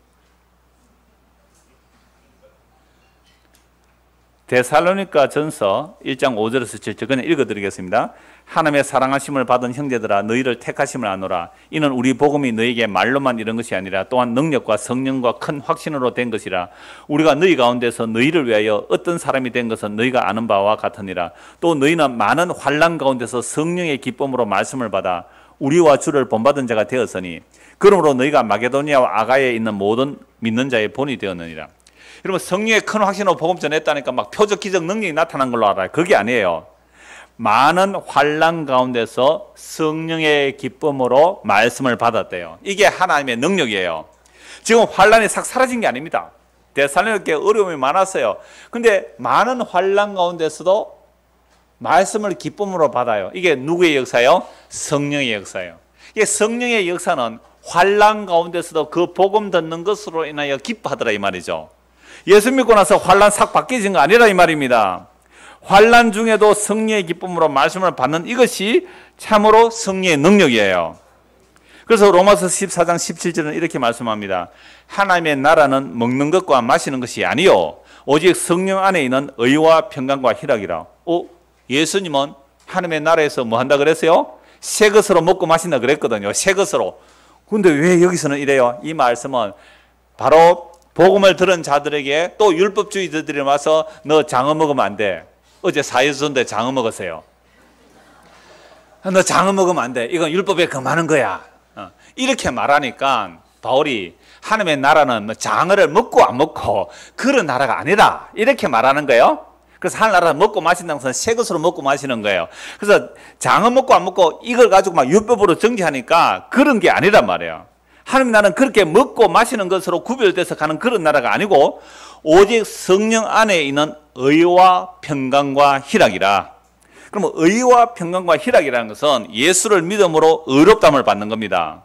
데살로니가 전서 1장 5절에서 7절 그냥 읽어드리겠습니다. 하나님의 사랑하심을 받은 형제들아 너희를 택하심을 아노라. 이는 우리 복음이 너희에게 말로만 이런 것이 아니라 또한 능력과 성령과 큰 확신으로 된 것이라. 우리가 너희 가운데서 너희를 위하여 어떤 사람이 된 것은 너희가 아는 바와 같으니라. 또 너희는 많은 환난 가운데서 성령의 기쁨으로 말씀을 받아 우리와 주를 본받은 자가 되었으니 그러므로 너희가 마게도니아와 아가야에 있는 모든 믿는 자의 본이 되었느니라. 여러분 성령의 큰 확신으로 복음 전했다니까 막 표적 기적 능력이 나타난 걸로 알아요. 그게 아니에요. 많은 환난 가운데서 성령의 기쁨으로 말씀을 받았대요. 이게 하나님의 능력이에요. 지금 환난이 싹 사라진 게 아닙니다. 데살로니가에 어려움이 많았어요. 근데 많은 환난 가운데서도 말씀을 기쁨으로 받아요. 이게 누구의 역사예요? 성령의 역사예요. 이게 성령의 역사는 환난 가운데서도 그 복음 듣는 것으로 인하여 기뻐하더라 이 말이죠. 예수 믿고 나서 환난 싹 바뀌어진 거 아니라 이 말입니다. 환난 중에도 승리의 기쁨으로 말씀을 받는 이것이 참으로 승리의 능력이에요. 그래서 로마서 14장 17절은 이렇게 말씀합니다. 하나님의 나라는 먹는 것과 마시는 것이 아니요 오직 성령 안에 있는 의와 평강과 희락이라. 예수님은 하나님의 나라에서 뭐 한다 그랬어요? 새 것으로 먹고 마신다 그랬거든요. 새 것으로. 근데 왜 여기서는 이래요? 이 말씀은 바로 복음을 들은 자들에게 또 율법주의자들이 와서 너 장어 먹으면 안 돼. 어제 사회주의인데 장어 먹었어요. 너 장어 먹으면 안 돼. 이건 율법에 금하는 거야. 이렇게 말하니까 바울이 하나님의 나라는 장어를 먹고 안 먹고 그런 나라가 아니다. 이렇게 말하는 거예요. 그래서 하나나라 먹고 마신다는 것은 새 것으로 먹고 마시는 거예요. 그래서 장어 먹고 안 먹고 이걸 가지고 막 율법으로 정지하니까 그런 게 아니란 말이에요. 하나님 나라는 그렇게 먹고 마시는 것으로 구별돼서 가는 그런 나라가 아니고 오직 성령 안에 있는 의와 평강과 희락이라. 그러면 의와 평강과 희락이라는 것은 예수를 믿음으로 의롭다함을 받는 겁니다.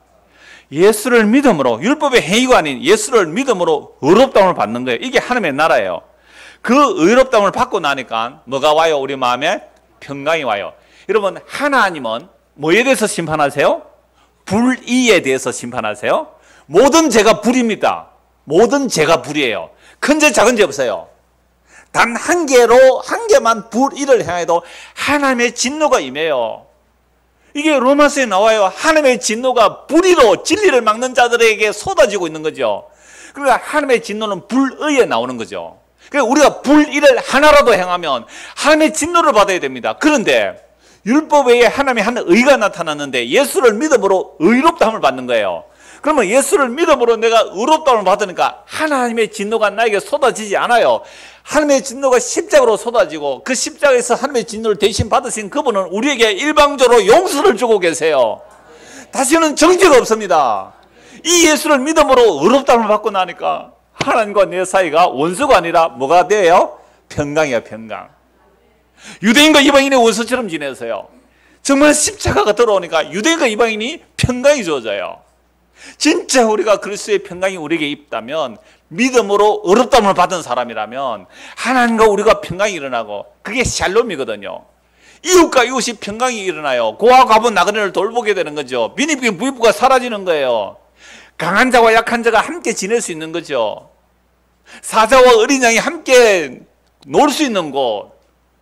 예수를 믿음으로, 율법의 행위가 아닌 예수를 믿음으로 의롭다함을 받는 거예요. 이게 하나님의 나라예요. 그 의롭다함을 받고 나니까 뭐가 와요? 우리 마음에 평강이 와요. 여러분, 하나님은 뭐에 대해서 심판하세요? 불의에 대해서 심판하세요. 모든 죄가 불입니다. 모든 죄가 불이에요. 큰 죄 작은 죄 없어요. 단 한 개만 불의를 행해도 하나님의 진노가 임해요. 이게 로마서에 나와요. 하나님의 진노가 불의로 진리를 막는 자들에게 쏟아지고 있는 거죠. 그러니까 하나님의 진노는 불의에 나오는 거죠. 그러니까 우리가 불의를 하나라도 행하면 하나님의 진노를 받아야 됩니다. 그런데 율법 외에 하나님의 한 의가 나타났는데 예수를 믿음으로 의롭다함을 받는 거예요. 그러면 예수를 믿음으로 내가 의롭다함을 받으니까 하나님의 진노가 나에게 쏟아지지 않아요. 하나님의 진노가 십자가로 쏟아지고 그 십자가에서 하나님의 진노를 대신 받으신 그분은 우리에게 일방적으로 용서를 주고 계세요. 다시는 정죄가 없습니다. 이 예수를 믿음으로 의롭다함을 받고 나니까 하나님과 내 사이가 원수가 아니라 뭐가 돼요? 평강이야, 평강. 유대인과 이방인의 원수처럼 지내서요. 정말 십자가가 들어오니까 유대인과 이방인이 평강이 주어져요. 진짜 우리가 그리스도의 평강이 우리에게 있다면, 믿음으로 의롭다함을 받은 사람이라면 하나님과 우리가 평강이 일어나고, 그게 샬롬이거든요. 이웃과 이웃이 평강이 일어나요. 고아 과부 나그네를 돌보게 되는 거죠. 빈입과 부입부가 사라지는 거예요. 강한 자와 약한 자가 함께 지낼 수 있는 거죠. 사자와 어린 양이 함께 놀 수 있는 곳.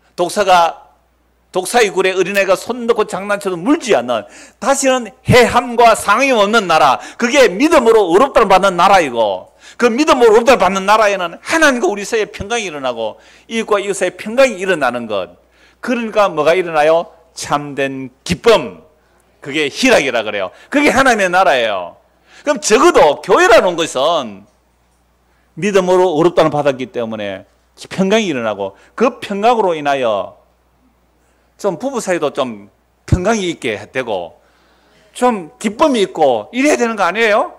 독사의 굴에 어린애가 손 넣고 장난쳐도 물지 않는, 다시는 해함과 상함이 없는 나라. 그게 믿음으로 의롭다를 받는 나라이고, 그 믿음으로 의롭다를 받는 나라에는 하나님과 우리 사이에 평강이 일어나고 이웃과 이웃 사이에 평강이 일어나는 것. 그러니까 뭐가 일어나요? 참된 기쁨. 그게 희락이라 그래요. 그게 하나님의 나라예요. 그럼 적어도 교회라는 것은 믿음으로 의롭다를 받았기 때문에 평강이 일어나고, 그 평강으로 인하여 좀 부부 사이도 좀 평강이 있게 되고 좀 기쁨이 있고 이래야 되는 거 아니에요?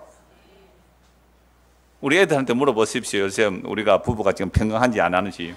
우리 애들한테 물어보십시오. 요새 우리가 부부가 지금 평강한지 안 하는지,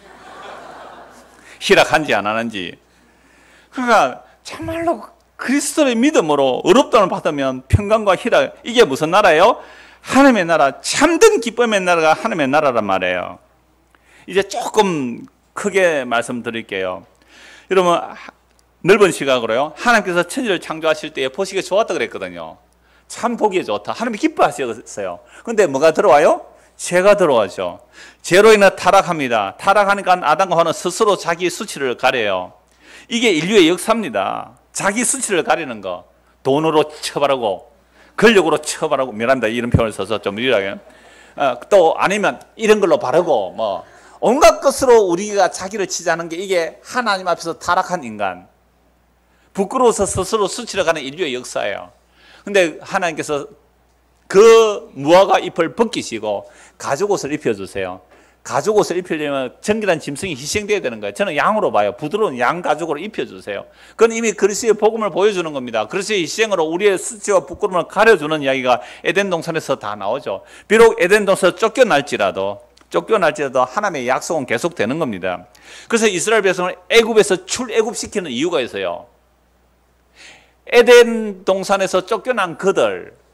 희락한지 안 하는지. 그러니까 참말로 그리스도의 믿음으로 의롭다함을 받으면 평강과 희락, 이게 무슨 나라예요? 하나님의 나라, 참된 기쁨의 나라가 하나님의 나라란 말이에요. 이제 조금 크게 말씀드릴게요. 여러분, 넓은 시각으로요, 하나님께서 천지를 창조하실 때 보시기에 좋았다 그랬거든요. 참 보기에 좋다. 하나님이 기뻐하셨어요. 그런데 뭐가 들어와요? 죄가 들어와죠. 죄로 인해 타락합니다. 타락하니까 아담과 하와는 스스로 자기 수치를 가려요. 이게 인류의 역사입니다. 자기 수치를 가리는 거. 돈으로 처벌하고, 권력으로 처벌하고, 미안합니다, 이런 표현을 써서 좀 이러게. 또 아니면 이런 걸로 바르고, 뭐 온갖 것으로 우리가 자기를 치자는 게, 이게 하나님 앞에서 타락한 인간, 부끄러워서 스스로 수치를 가는 인류의 역사예요. 근데 하나님께서 그 무화과 잎을 벗기시고 가죽옷을 입혀주세요. 가죽옷을 입히려면 정결한 짐승이 희생돼야 되는 거예요. 저는 양으로 봐요. 부드러운 양 가죽으로 입혀주세요. 그건 이미 그리스도의 복음을 보여주는 겁니다. 그리스도의 희생으로 우리의 수치와 부끄러움을 가려주는 이야기가 에덴 동산에서 다 나오죠. 비록 에덴 동산에서 쫓겨날지라도 하나님의 약속은 계속되는 겁니다. 그래서 이스라엘 백성을 애굽에서 출애굽시키는 이유가 있어요. 에덴 동산에서 쫓겨난 그들,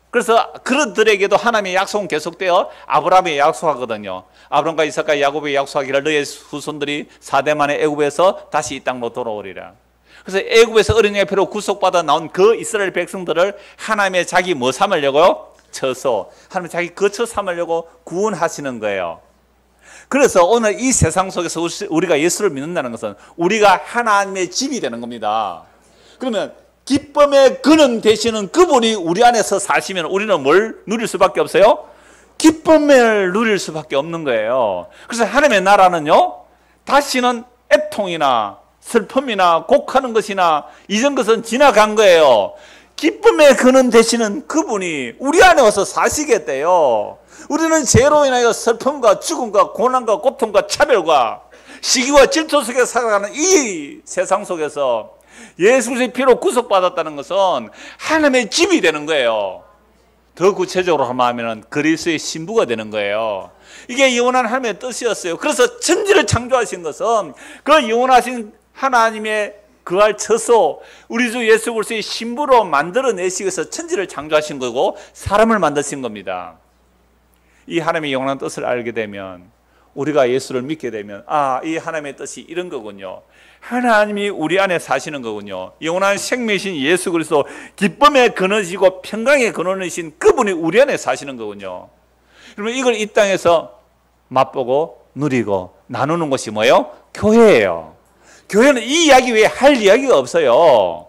그래서 그들에게도 하나님의 약속은 계속되어 아브라함에 약속하거든요. 아브라함과 이삭과 야곱에 약속하기를 너의 후손들이 4대 만에 애굽에서 다시 이 땅으로 돌아오리라. 그래서 애굽에서 어린 양의 피로 구속받아 나온 그 이스라엘 백성들을 하나님의 자기 뭐 삼으려고요? 처소. 하나님 자기 거처 삼으려고 구원하시는 거예요. 그래서 오늘 이 세상 속에서 우리가 예수를 믿는다는 것은 우리가 하나님의 집이 되는 겁니다. 그러면 기쁨의 근원 되시는 그분이 우리 안에서 사시면 우리는 뭘 누릴 수밖에 없어요? 기쁨을 누릴 수밖에 없는 거예요. 그래서 하나님의 나라는요, 다시는 애통이나 슬픔이나 곡하는 것이나 이전 것은 지나간 거예요. 기쁨의 근원 되시는 그분이 우리 안에 와서 사시겠대요. 우리는 죄로 인하여 슬픔과 죽음과 고난과 고통과 차별과 시기와 질투 속에 살아가는 이 세상 속에서 예수 그리스도의 피로 구속받았다는 것은 하나님의 집이 되는 거예요. 더 구체적으로 하면 그리스도의 신부가 되는 거예요. 이게 영원한 하나님의 뜻이었어요. 그래서 천지를 창조하신 것은 그 영원하신 하나님의 그할 처소, 우리 주 예수 그리스도의 신부로 만들어내시기 위해서 천지를 창조하신 거고 사람을 만드신 겁니다. 이 하나님의 영원한 뜻을 알게 되면, 우리가 예수를 믿게 되면, 아, 이 하나님의 뜻이 이런 거군요. 하나님이 우리 안에 사시는 거군요. 영원한 생명이신 예수 그리스도, 기쁨의 근원이시고 평강의 근원이신 그분이 우리 안에 사시는 거군요. 그러면 이걸 이 땅에서 맛보고 누리고 나누는 것이 뭐예요? 교회예요. 교회는 이 이야기 외에 할 이야기가 없어요.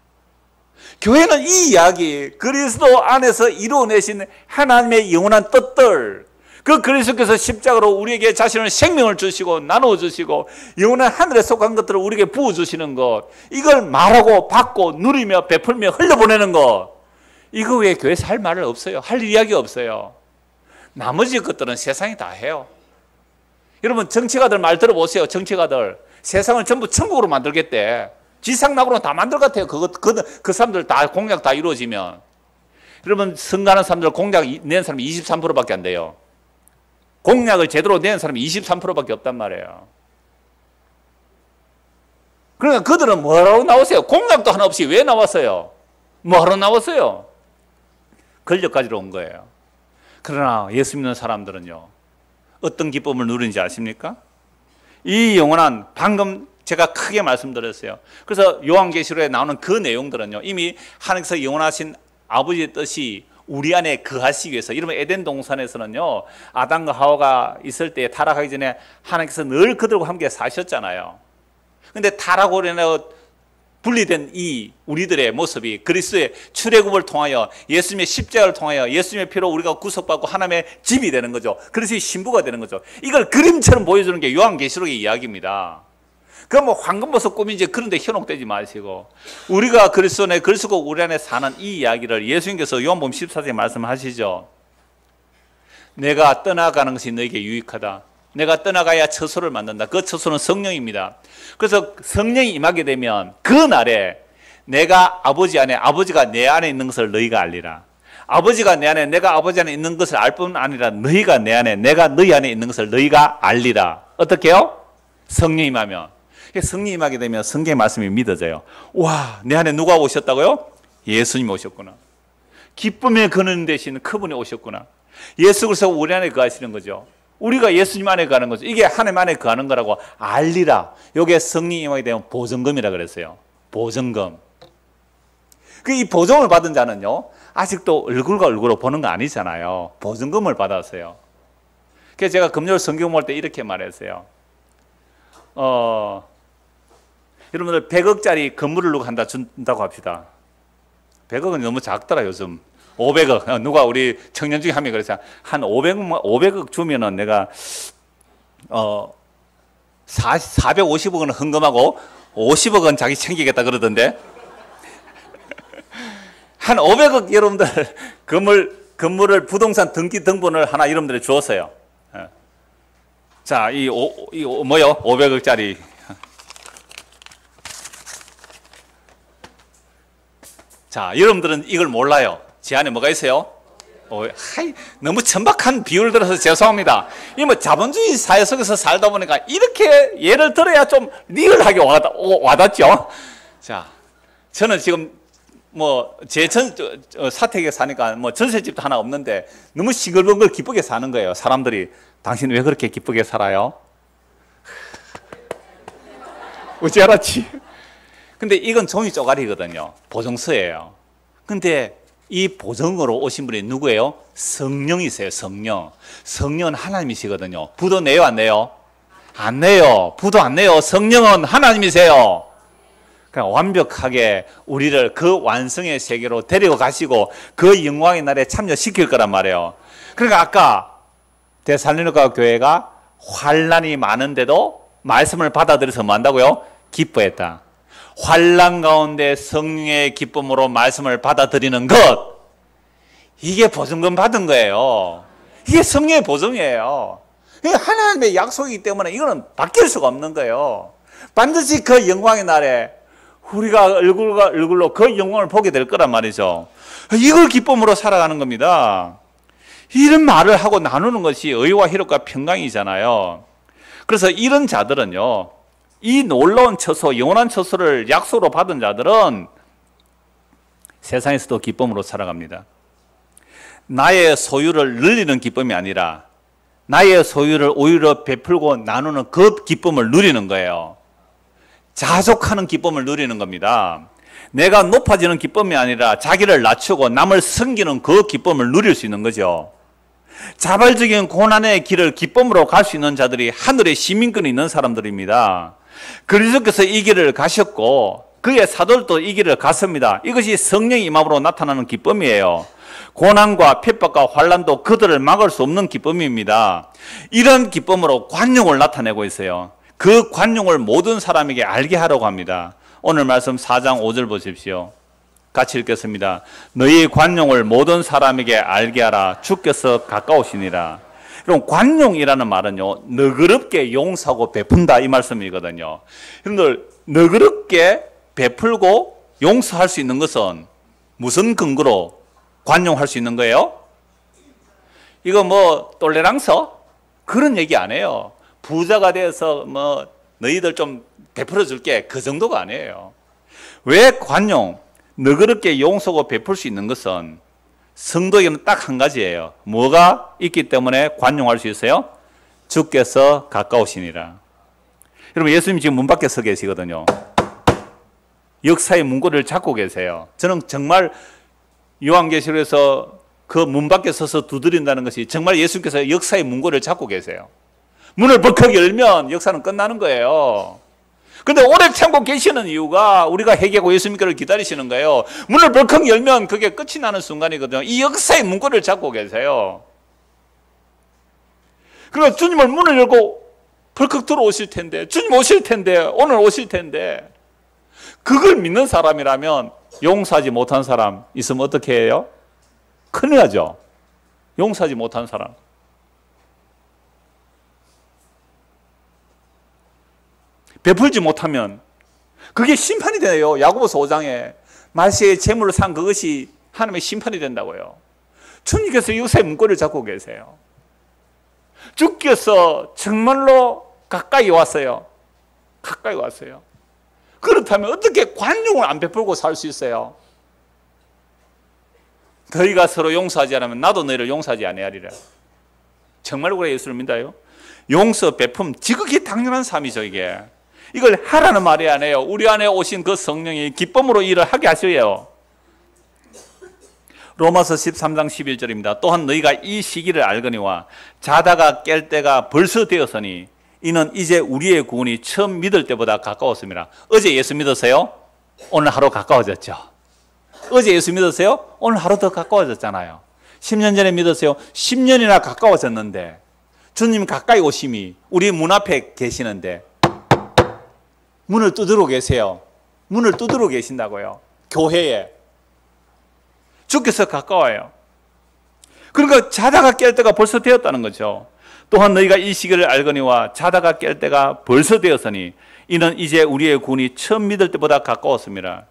교회는 이 이야기, 그리스도 안에서 이루어내신 하나님의 영원한 뜻들, 그 그리스도께서 십자가로 우리에게 자신의 생명을 주시고 나누어 주시고 영원한 하늘에 속한 것들을 우리에게 부어주시는 것, 이걸 말하고 받고 누리며 베풀며 흘려보내는 것, 이거 외에 교회에서 할 말은 없어요. 할 이야기가 없어요. 나머지 것들은 세상이 다 해요. 여러분, 정치가들 말 들어보세요. 정치가들 세상을 전부 천국으로 만들겠대. 지상낙으로 다 만들 것 같아요. 그 사람들 다 공약 다 이루어지면. 여러분, 선거하는 사람들 공약 낸 사람이 23%밖에 안 돼요. 공약을 제대로 낸 사람이 23%밖에 없단 말이에요. 그러니까 그들은 뭐하러 나왔어요? 공약도 하나 없이 왜 나왔어요? 뭐하러 나왔어요? 권력 가지러 온 거예요. 그러나 예수 믿는 사람들은요, 어떤 기쁨을 누리는지 아십니까? 이 영원한, 방금 제가 크게 말씀드렸어요. 그래서 요한계시록에 나오는 그 내용들은요, 이미 하나님께서 영원하신 아버지의 뜻이 우리 안에 거하시기 위해서, 여러분 에덴 동산에서는요, 아담과 하와가 있을 때 타락하기 전에 하나님께서 늘 그들과 함께 사셨잖아요. 근데 타락으로 인하여 분리된 이 우리들의 모습이 그리스도의 출애굽을 통하여, 예수님의 십자가를 통하여, 예수님의 피로 우리가 구속받고 하나님의 집이 되는 거죠. 그리스도의 신부가 되는 거죠. 이걸 그림처럼 보여주는 게 요한계시록의 이야기입니다. 그럼 뭐 황금보석 꿈인지 그런 데 현혹되지 마시고, 우리가 그리스도 내 그리스도가 우리 안에 사는 이 이야기를 예수님께서 요한복음 14장에 말씀하시죠. 내가 떠나가는 것이 너에게 유익하다. 내가 떠나가야 처소를 만든다. 그 처소는 성령입니다. 그래서 성령이 임하게 되면 그 날에 내가 아버지 안에, 아버지가 내 안에 있는 것을 너희가 알리라. 아버지가 내 안에, 내가 아버지 안에 있는 것을 알 뿐 아니라 너희가 내 안에, 내가 너희 안에 있는 것을 너희가 알리라. 어떻게 해요? 성령 임하면. 성령 임하게 되면 성경의 말씀이 믿어져요. 와, 내 안에 누가 오셨다고요? 예수님 오셨구나. 기쁨의 근원 되시는 그분이 오셨구나. 예수 그리스도가 우리 안에 거하시는 거죠. 우리가 예수님 안에 거하는 거죠. 이게 하나님 안에 거하는 거라고 알리라. 이게 성령 임하게 되면 보증금이라 그랬어요. 보증금. 이 보증을 받은 자는요, 아직도 얼굴과 얼굴로 보는 거 아니잖아요. 보증금을 받았어요. 그래서 제가 금요일 성경 볼 때 이렇게 말했어요. 여러분들 100억짜리 건물을 누가 한다 준다고 합시다. 100억은 너무 작더라 요즘. 500억. 누가 우리 청년 중에 한 명이 그랬어요. 한 500억 주면은 내가 450억은 헌금하고 50억은 자기 챙기겠다 그러던데. 한 500억 여러분들 건물을 부동산 등기 등본을 하나 여러분들이 주었어요. 자, 뭐요? 500억짜리. 자, 여러분들은 이걸 몰라요. 제 안에 뭐가 있어요? 너무 천박한 비유를 들어서 죄송합니다. 이 뭐 자본주의 사회 속에서 살다 보니까 이렇게 예를 들어야 좀 리얼하게 와닿죠. 자, 저는 지금 뭐 제 사택에 사니까 뭐 전셋집도 하나 없는데 너무 싱글벙글 기쁘게 사는 거예요. 사람들이 당신 왜 그렇게 기쁘게 살아요? 어찌 알았지? 근데 이건 종이 쪼가리거든요. 보증서예요. 근데 이 보증으로 오신 분이 누구예요? 성령이세요. 성령. 성령은 하나님이시거든요. 부도 내요, 안 내요? 안 내요. 부도 안 내요. 성령은 하나님이세요. 그러니까 완벽하게 우리를 그 완성의 세계로 데리고 가시고 그 영광의 날에 참여시킬 거란 말이에요. 그러니까 아까 데살로니가 교회가 환난이 많은데도 말씀을 받아들여서 뭐 한다고요? 기뻐했다. 환난 가운데 성령의 기쁨으로 말씀을 받아들이는 것, 이게 보증금 받은 거예요. 이게 성령의 보증이에요. 하나님의 약속이기 때문에 이거는 바뀔 수가 없는 거예요. 반드시 그 영광의 날에 우리가 얼굴과 얼굴로 그 영광을 보게 될 거란 말이죠. 이걸 기쁨으로 살아가는 겁니다. 이런 말을 하고 나누는 것이 의와 희락과 평강이잖아요. 그래서 이런 자들은요, 이 놀라운 처소, 영원한 처소를 약속으로 받은 자들은 세상에서도 기쁨으로 살아갑니다. 나의 소유를 늘리는 기쁨이 아니라 나의 소유를 오히려 베풀고 나누는 그 기쁨을 누리는 거예요. 자족하는 기쁨을 누리는 겁니다. 내가 높아지는 기쁨이 아니라 자기를 낮추고 남을 섬기는 그 기쁨을 누릴 수 있는 거죠. 자발적인 고난의 길을 기쁨으로 갈 수 있는 자들이 하늘의 시민권이 있는 사람들입니다. 그리스도께서 이 길을 가셨고 그의 사도들도 이 길을 갔습니다. 이것이 성령의 임함으로 나타나는 기쁨이에요. 고난과 핍박과 환난도 그들을 막을 수 없는 기쁨입니다. 이런 기쁨으로 관용을 나타내고 있어요. 그 관용을 모든 사람에게 알게 하려고 합니다. 오늘 말씀 4장 5절 보십시오. 같이 읽겠습니다. 너희 관용을 모든 사람에게 알게 하라. 주께서 가까우시니라. 그럼 관용이라는 말은요, 너그럽게 용서하고 베푼다 이 말씀이거든요. 여러분들, 너그럽게 베풀고 용서할 수 있는 것은 무슨 근거로 관용할 수 있는 거예요? 이거 뭐 똘레랑서? 그런 얘기 안 해요. 부자가 돼서 뭐 너희들 좀 베풀어 줄게, 그 정도가 아니에요. 왜 관용, 너그럽게 용서하고 베풀 수 있는 것은 성도에게는 딱 한 가지예요. 뭐가 있기 때문에 관용할 수 있어요? 주께서 가까우시니라. 여러분, 예수님 지금 문 밖에 서 계시거든요. 역사의 문고리를 잡고 계세요. 저는 정말 요한계시록에서 그 문 밖에 서서 두드린다는 것이 정말 예수님께서 역사의 문고리를 잡고 계세요. 문을 벌컥 열면 역사는 끝나는 거예요. 근데 오래 참고 계시는 이유가 우리가 회개하고 예수님께를 기다리시는 거예요. 문을 벌컥 열면 그게 끝이 나는 순간이거든요. 이 역사의 문고리를 잡고 계세요. 그러니까 주님을 문을 열고 벌컥 들어오실 텐데, 주님 오실 텐데, 오늘 오실 텐데, 그걸 믿는 사람이라면 용서하지 못한 사람 있으면 어떻게 해요? 큰일 나죠. 용서하지 못한 사람. 베풀지 못하면 그게 심판이 돼요. 야고보서 5장에 말세의 재물을 산 그것이 하나님의 심판이 된다고요. 주님께서 역사의 문고리를 잡고 계세요. 주께서 정말로 가까이 왔어요. 가까이 왔어요. 그렇다면 어떻게 관용을 안 베풀고 살 수 있어요? 너희가 서로 용서하지 않으면 나도 너희를 용서하지 아니하리라. 정말로 그래 예수를 믿어요? 용서, 베품, 지극히 당연한 삶이죠 이게. 이걸 하라는 말이 아니에요. 우리 안에 오신 그 성령이 기쁨으로 일을 하게 하셔요. 로마서 13장 11절입니다. 또한 너희가 이 시기를 알거니와 자다가 깰 때가 벌써 되었으니 이는 이제 우리의 구원이 처음 믿을 때보다 가까웠습니다. 어제 예수 믿었어요? 오늘 하루 가까워졌죠. 어제 예수 믿었어요? 오늘 하루 더 가까워졌잖아요. 10년 전에 믿었어요? 10년이나 가까워졌는데 주님 가까이 오심이 우리 문 앞에 계시는데 문을 두드려 계세요. 문을 두드려 계신다고요. 교회에. 주께서 가까워요. 그러니까 자다가 깰 때가 벌써 되었다는 거죠. 또한 너희가 이 시기를 알거니와 자다가 깰 때가 벌써 되었으니 이는 이제 우리의 구원이 처음 믿을 때보다 가까웠습니다.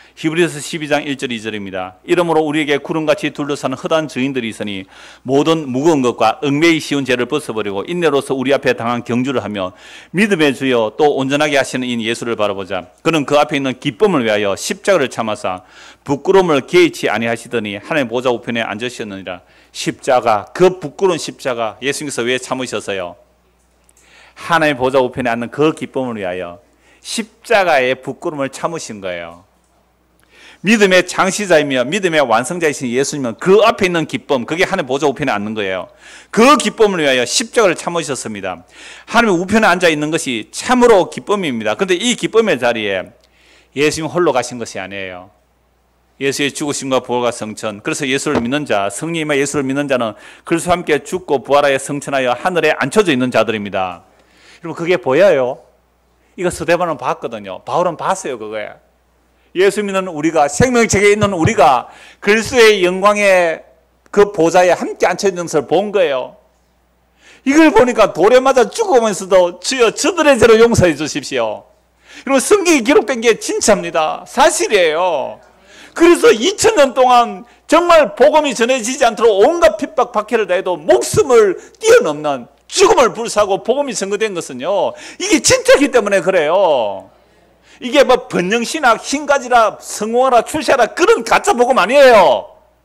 히브리서 12장 1절 2절입니다. 이러므로 우리에게 구름같이 둘러싸는 허다한 증인들이 있으니 모든 무거운 것과 얽매이 쉬운 죄를 벗어버리고 인내로서 우리 앞에 당한 경주를 하며 믿음의 주여 또 온전하게 하시는 이 예수를 바라보자. 그는 그 앞에 있는 기쁨을 위하여 십자가를 참아사 부끄러움을 개의치 아니하시더니 하나님의 보좌 우편에 앉으셨느니라. 십자가, 그 부끄러운 십자가 예수님께서 왜 참으셨어요? 하나님의 보좌 우편에 앉는 그 기쁨을 위하여 십자가의 부끄러움을 참으신 거예요. 믿음의 창시자이며 믿음의 완성자이신 예수님은 그 앞에 있는 기쁨, 그게 하나님의 보좌 우편에 앉는 거예요. 그 기쁨을 위하여 십자가를 참으셨습니다. 하나님의 우편에 앉아 있는 것이 참으로 기쁨입니다. 그런데 이 기쁨의 자리에 예수님 홀로 가신 것이 아니에요. 예수의 죽으심과 부활과 성천, 그래서 예수를 믿는 자, 성령이마 예수를 믿는 자는 그리스도와 함께 죽고 부활하여 성천하여 하늘에 앉혀져 있는 자들입니다. 여러분, 그게 보여요? 이거 스데반은 봤거든요. 바울은 봤어요, 그거에. 예수 믿는 우리가, 생명책에 있는 우리가 그리스도의 영광의 그 보좌에 함께 앉혀있는 것을 본 거예요. 이걸 보니까 돌에 맞아 죽으면서도 주여 저들의 죄를 용서해 주십시오. 여러분, 성경에 기록된 게 진짜입니다. 사실이에요. 그래서 2000년 동안 정말 복음이 전해지지 않도록 온갖 핍박 박해를 당해도 목숨을 뛰어넘는, 죽음을 불사하고 복음이 증거된 것은요, 이게 진짜이기 때문에 그래요. 이게 뭐 번영신학, 흰가지라, 성공하라, 출세하라 그런 가짜 복음 아니에요.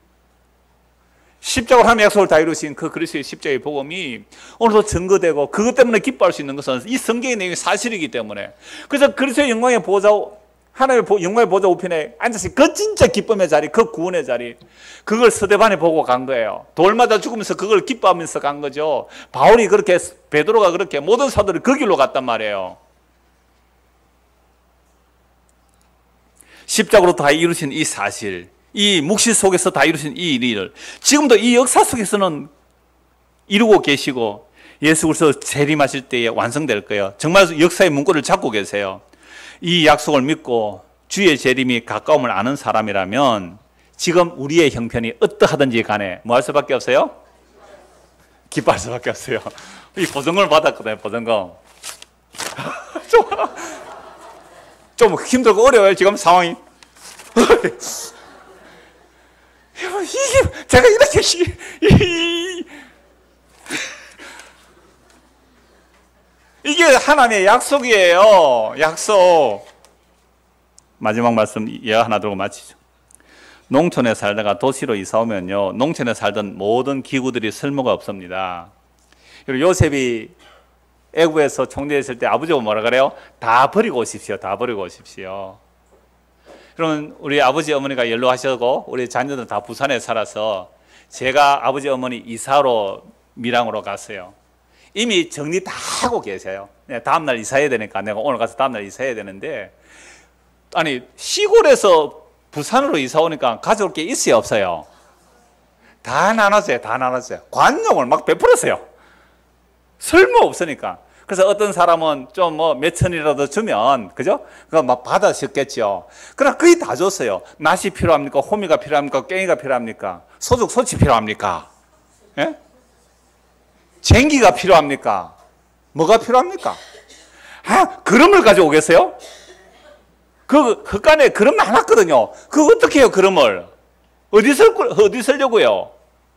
십자가로 하나님의 약속을 다 이루신 그 그리스도의 십자가의 복음이 오늘도 증거되고 그것 때문에 기뻐할 수 있는 것은 이 성경의 내용이 사실이기 때문에. 그래서 그리스도의 영광의 보좌, 하나님의 영광의 보좌 우편에 앉아서 그 진짜 기쁨의 자리, 그 구원의 자리, 그걸 스데반이 보고 간 거예요. 돌 맞아 죽으면서 그걸 기뻐하면서 간 거죠. 바울이 그렇게, 베드로가 그렇게, 모든 사도들이 그 길로 갔단 말이에요. 십자가로 다 이루신 이 사실, 이 묵시 속에서 다 이루신 이 일을 지금도 이 역사 속에서는 이루고 계시고 예수 그리스도 재림하실 때에 완성될 거예요. 정말 역사의 문구를 잡고 계세요. 이 약속을 믿고 주의 재림이 가까움을 아는 사람이라면 지금 우리의 형편이 어떠하든지 간에 뭐 할 수밖에 없어요? 기뻐할 수밖에 없어요. 이 보증금을 받았거든요. 보증금. 좀 힘들고 어려워요, 지금 상황이. 이게, 제가 이렇게, 이게 하나님의 약속이에요. 약속. 마지막 말씀 예화 하나 들고 마치죠. 농촌에 살다가 도시로 이사 오면요, 농촌에 살던 모든 기구들이 쓸모가 없습니다. 그리고 요셉이 애굽에서 총리했을 때 아버지가 뭐라 그래요? 다 버리고 오십시오. 다 버리고 오십시오. 그러면 우리 아버지 어머니가 연로하시고 우리 자녀들 다 부산에 살아서 제가 아버지 어머니 이사로 밀양으로 갔어요. 이미 정리 다 하고 계세요. 다음날 이사해야 되니까 내가 오늘 가서 다음날 이사해야 되는데, 아니 시골에서 부산으로 이사 오니까 가져올 게 있어요, 없어요? 다 나눴어요. 다 나눴어요. 관용을 막 베풀었어요. 쓸모 없으니까. 그래서 어떤 사람은 좀 뭐 몇천이라도 주면, 그죠? 그거 막 받아셨겠죠. 그러나 거의 다 줬어요. 낫이 필요합니까? 호미가 필요합니까? 깽이가 필요합니까? 소죽, 소치 필요합니까? 예? 쟁기가 필요합니까? 뭐가 필요합니까? 아, 그름을 가져오겠어요? 그 흙간에 그름 많았거든요. 그거 어떻게 해요, 그름을? 어디 쓰려고요?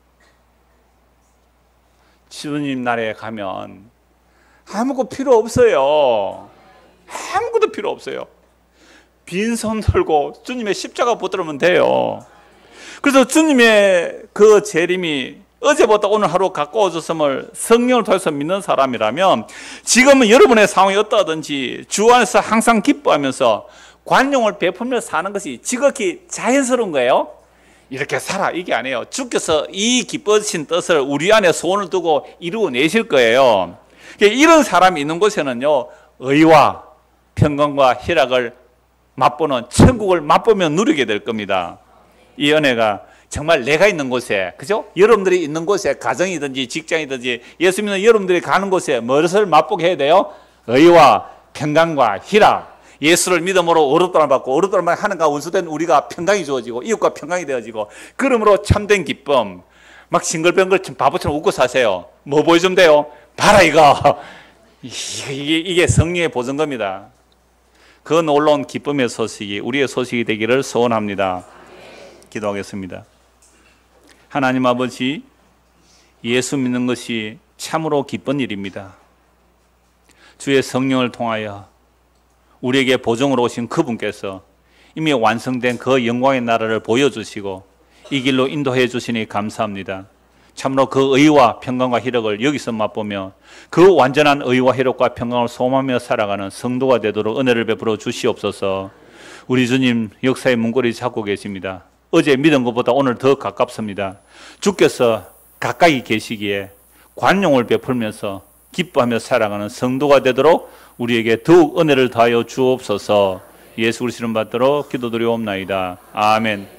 주님 나라에 가면 아무것도 필요 없어요. 아무것도 필요 없어요. 빈손 들고 주님의 십자가 붙들면 돼요. 그래서 주님의 그 재림이 어제보다 오늘 하루 가까워졌음을 성령을 통해서 믿는 사람이라면 지금은 여러분의 상황이 어떠하든지 주 안에서 항상 기뻐하면서 관용을 베풀며 사는 것이 지극히 자연스러운 거예요. 이렇게 살아, 이게 아니에요. 주께서 이 기뻐진 뜻을 우리 안에 소원을 두고 이루어내실 거예요. 이런 사람이 있는 곳에는요, 의와 평강과 희락을 맛보는, 천국을 맛보며 누리게 될 겁니다. 이 은혜가 정말 내가 있는 곳에, 그죠? 여러분들이 있는 곳에, 가정이든지 직장이든지 예수 믿는 여러분들이 가는 곳에 무엇을 맛보게 해야 돼요? 의와 평강과 희락. 예수를 믿음으로 어렵다를 받고 어렵다를 하는가 원수된 우리가 평강이 주어지고 이웃과 평강이 되어지고, 그러므로 참된 기쁨. 막 싱글벙글 바보처럼 웃고 사세요. 뭐 보여주면 돼요? 봐라 이거. 이게 성령의 보증금이다. 그 놀라운 기쁨의 소식이 우리의 소식이 되기를 소원합니다. 기도하겠습니다. 하나님 아버지, 예수 믿는 것이 참으로 기쁜 일입니다. 주의 성령을 통하여 우리에게 보증으로 오신 그분께서 이미 완성된 그 영광의 나라를 보여주시고 이 길로 인도해 주시니 감사합니다. 참으로 그 의와 평강과 희락을 여기서 맛보며 그 완전한 의와 희락과 평강을 소망하며 살아가는 성도가 되도록 은혜를 베풀어 주시옵소서. 우리 주님 역사의 문고리 잡고 계십니다. 어제 믿은 것보다 오늘 더 가깝습니다. 주께서 가까이 계시기에 관용을 베풀면서 기뻐하며 살아가는 성도가 되도록 우리에게 더욱 은혜를 더하여 주옵소서. 예수 그리스도 이름 받들어 기도드리옵나이다. 아멘.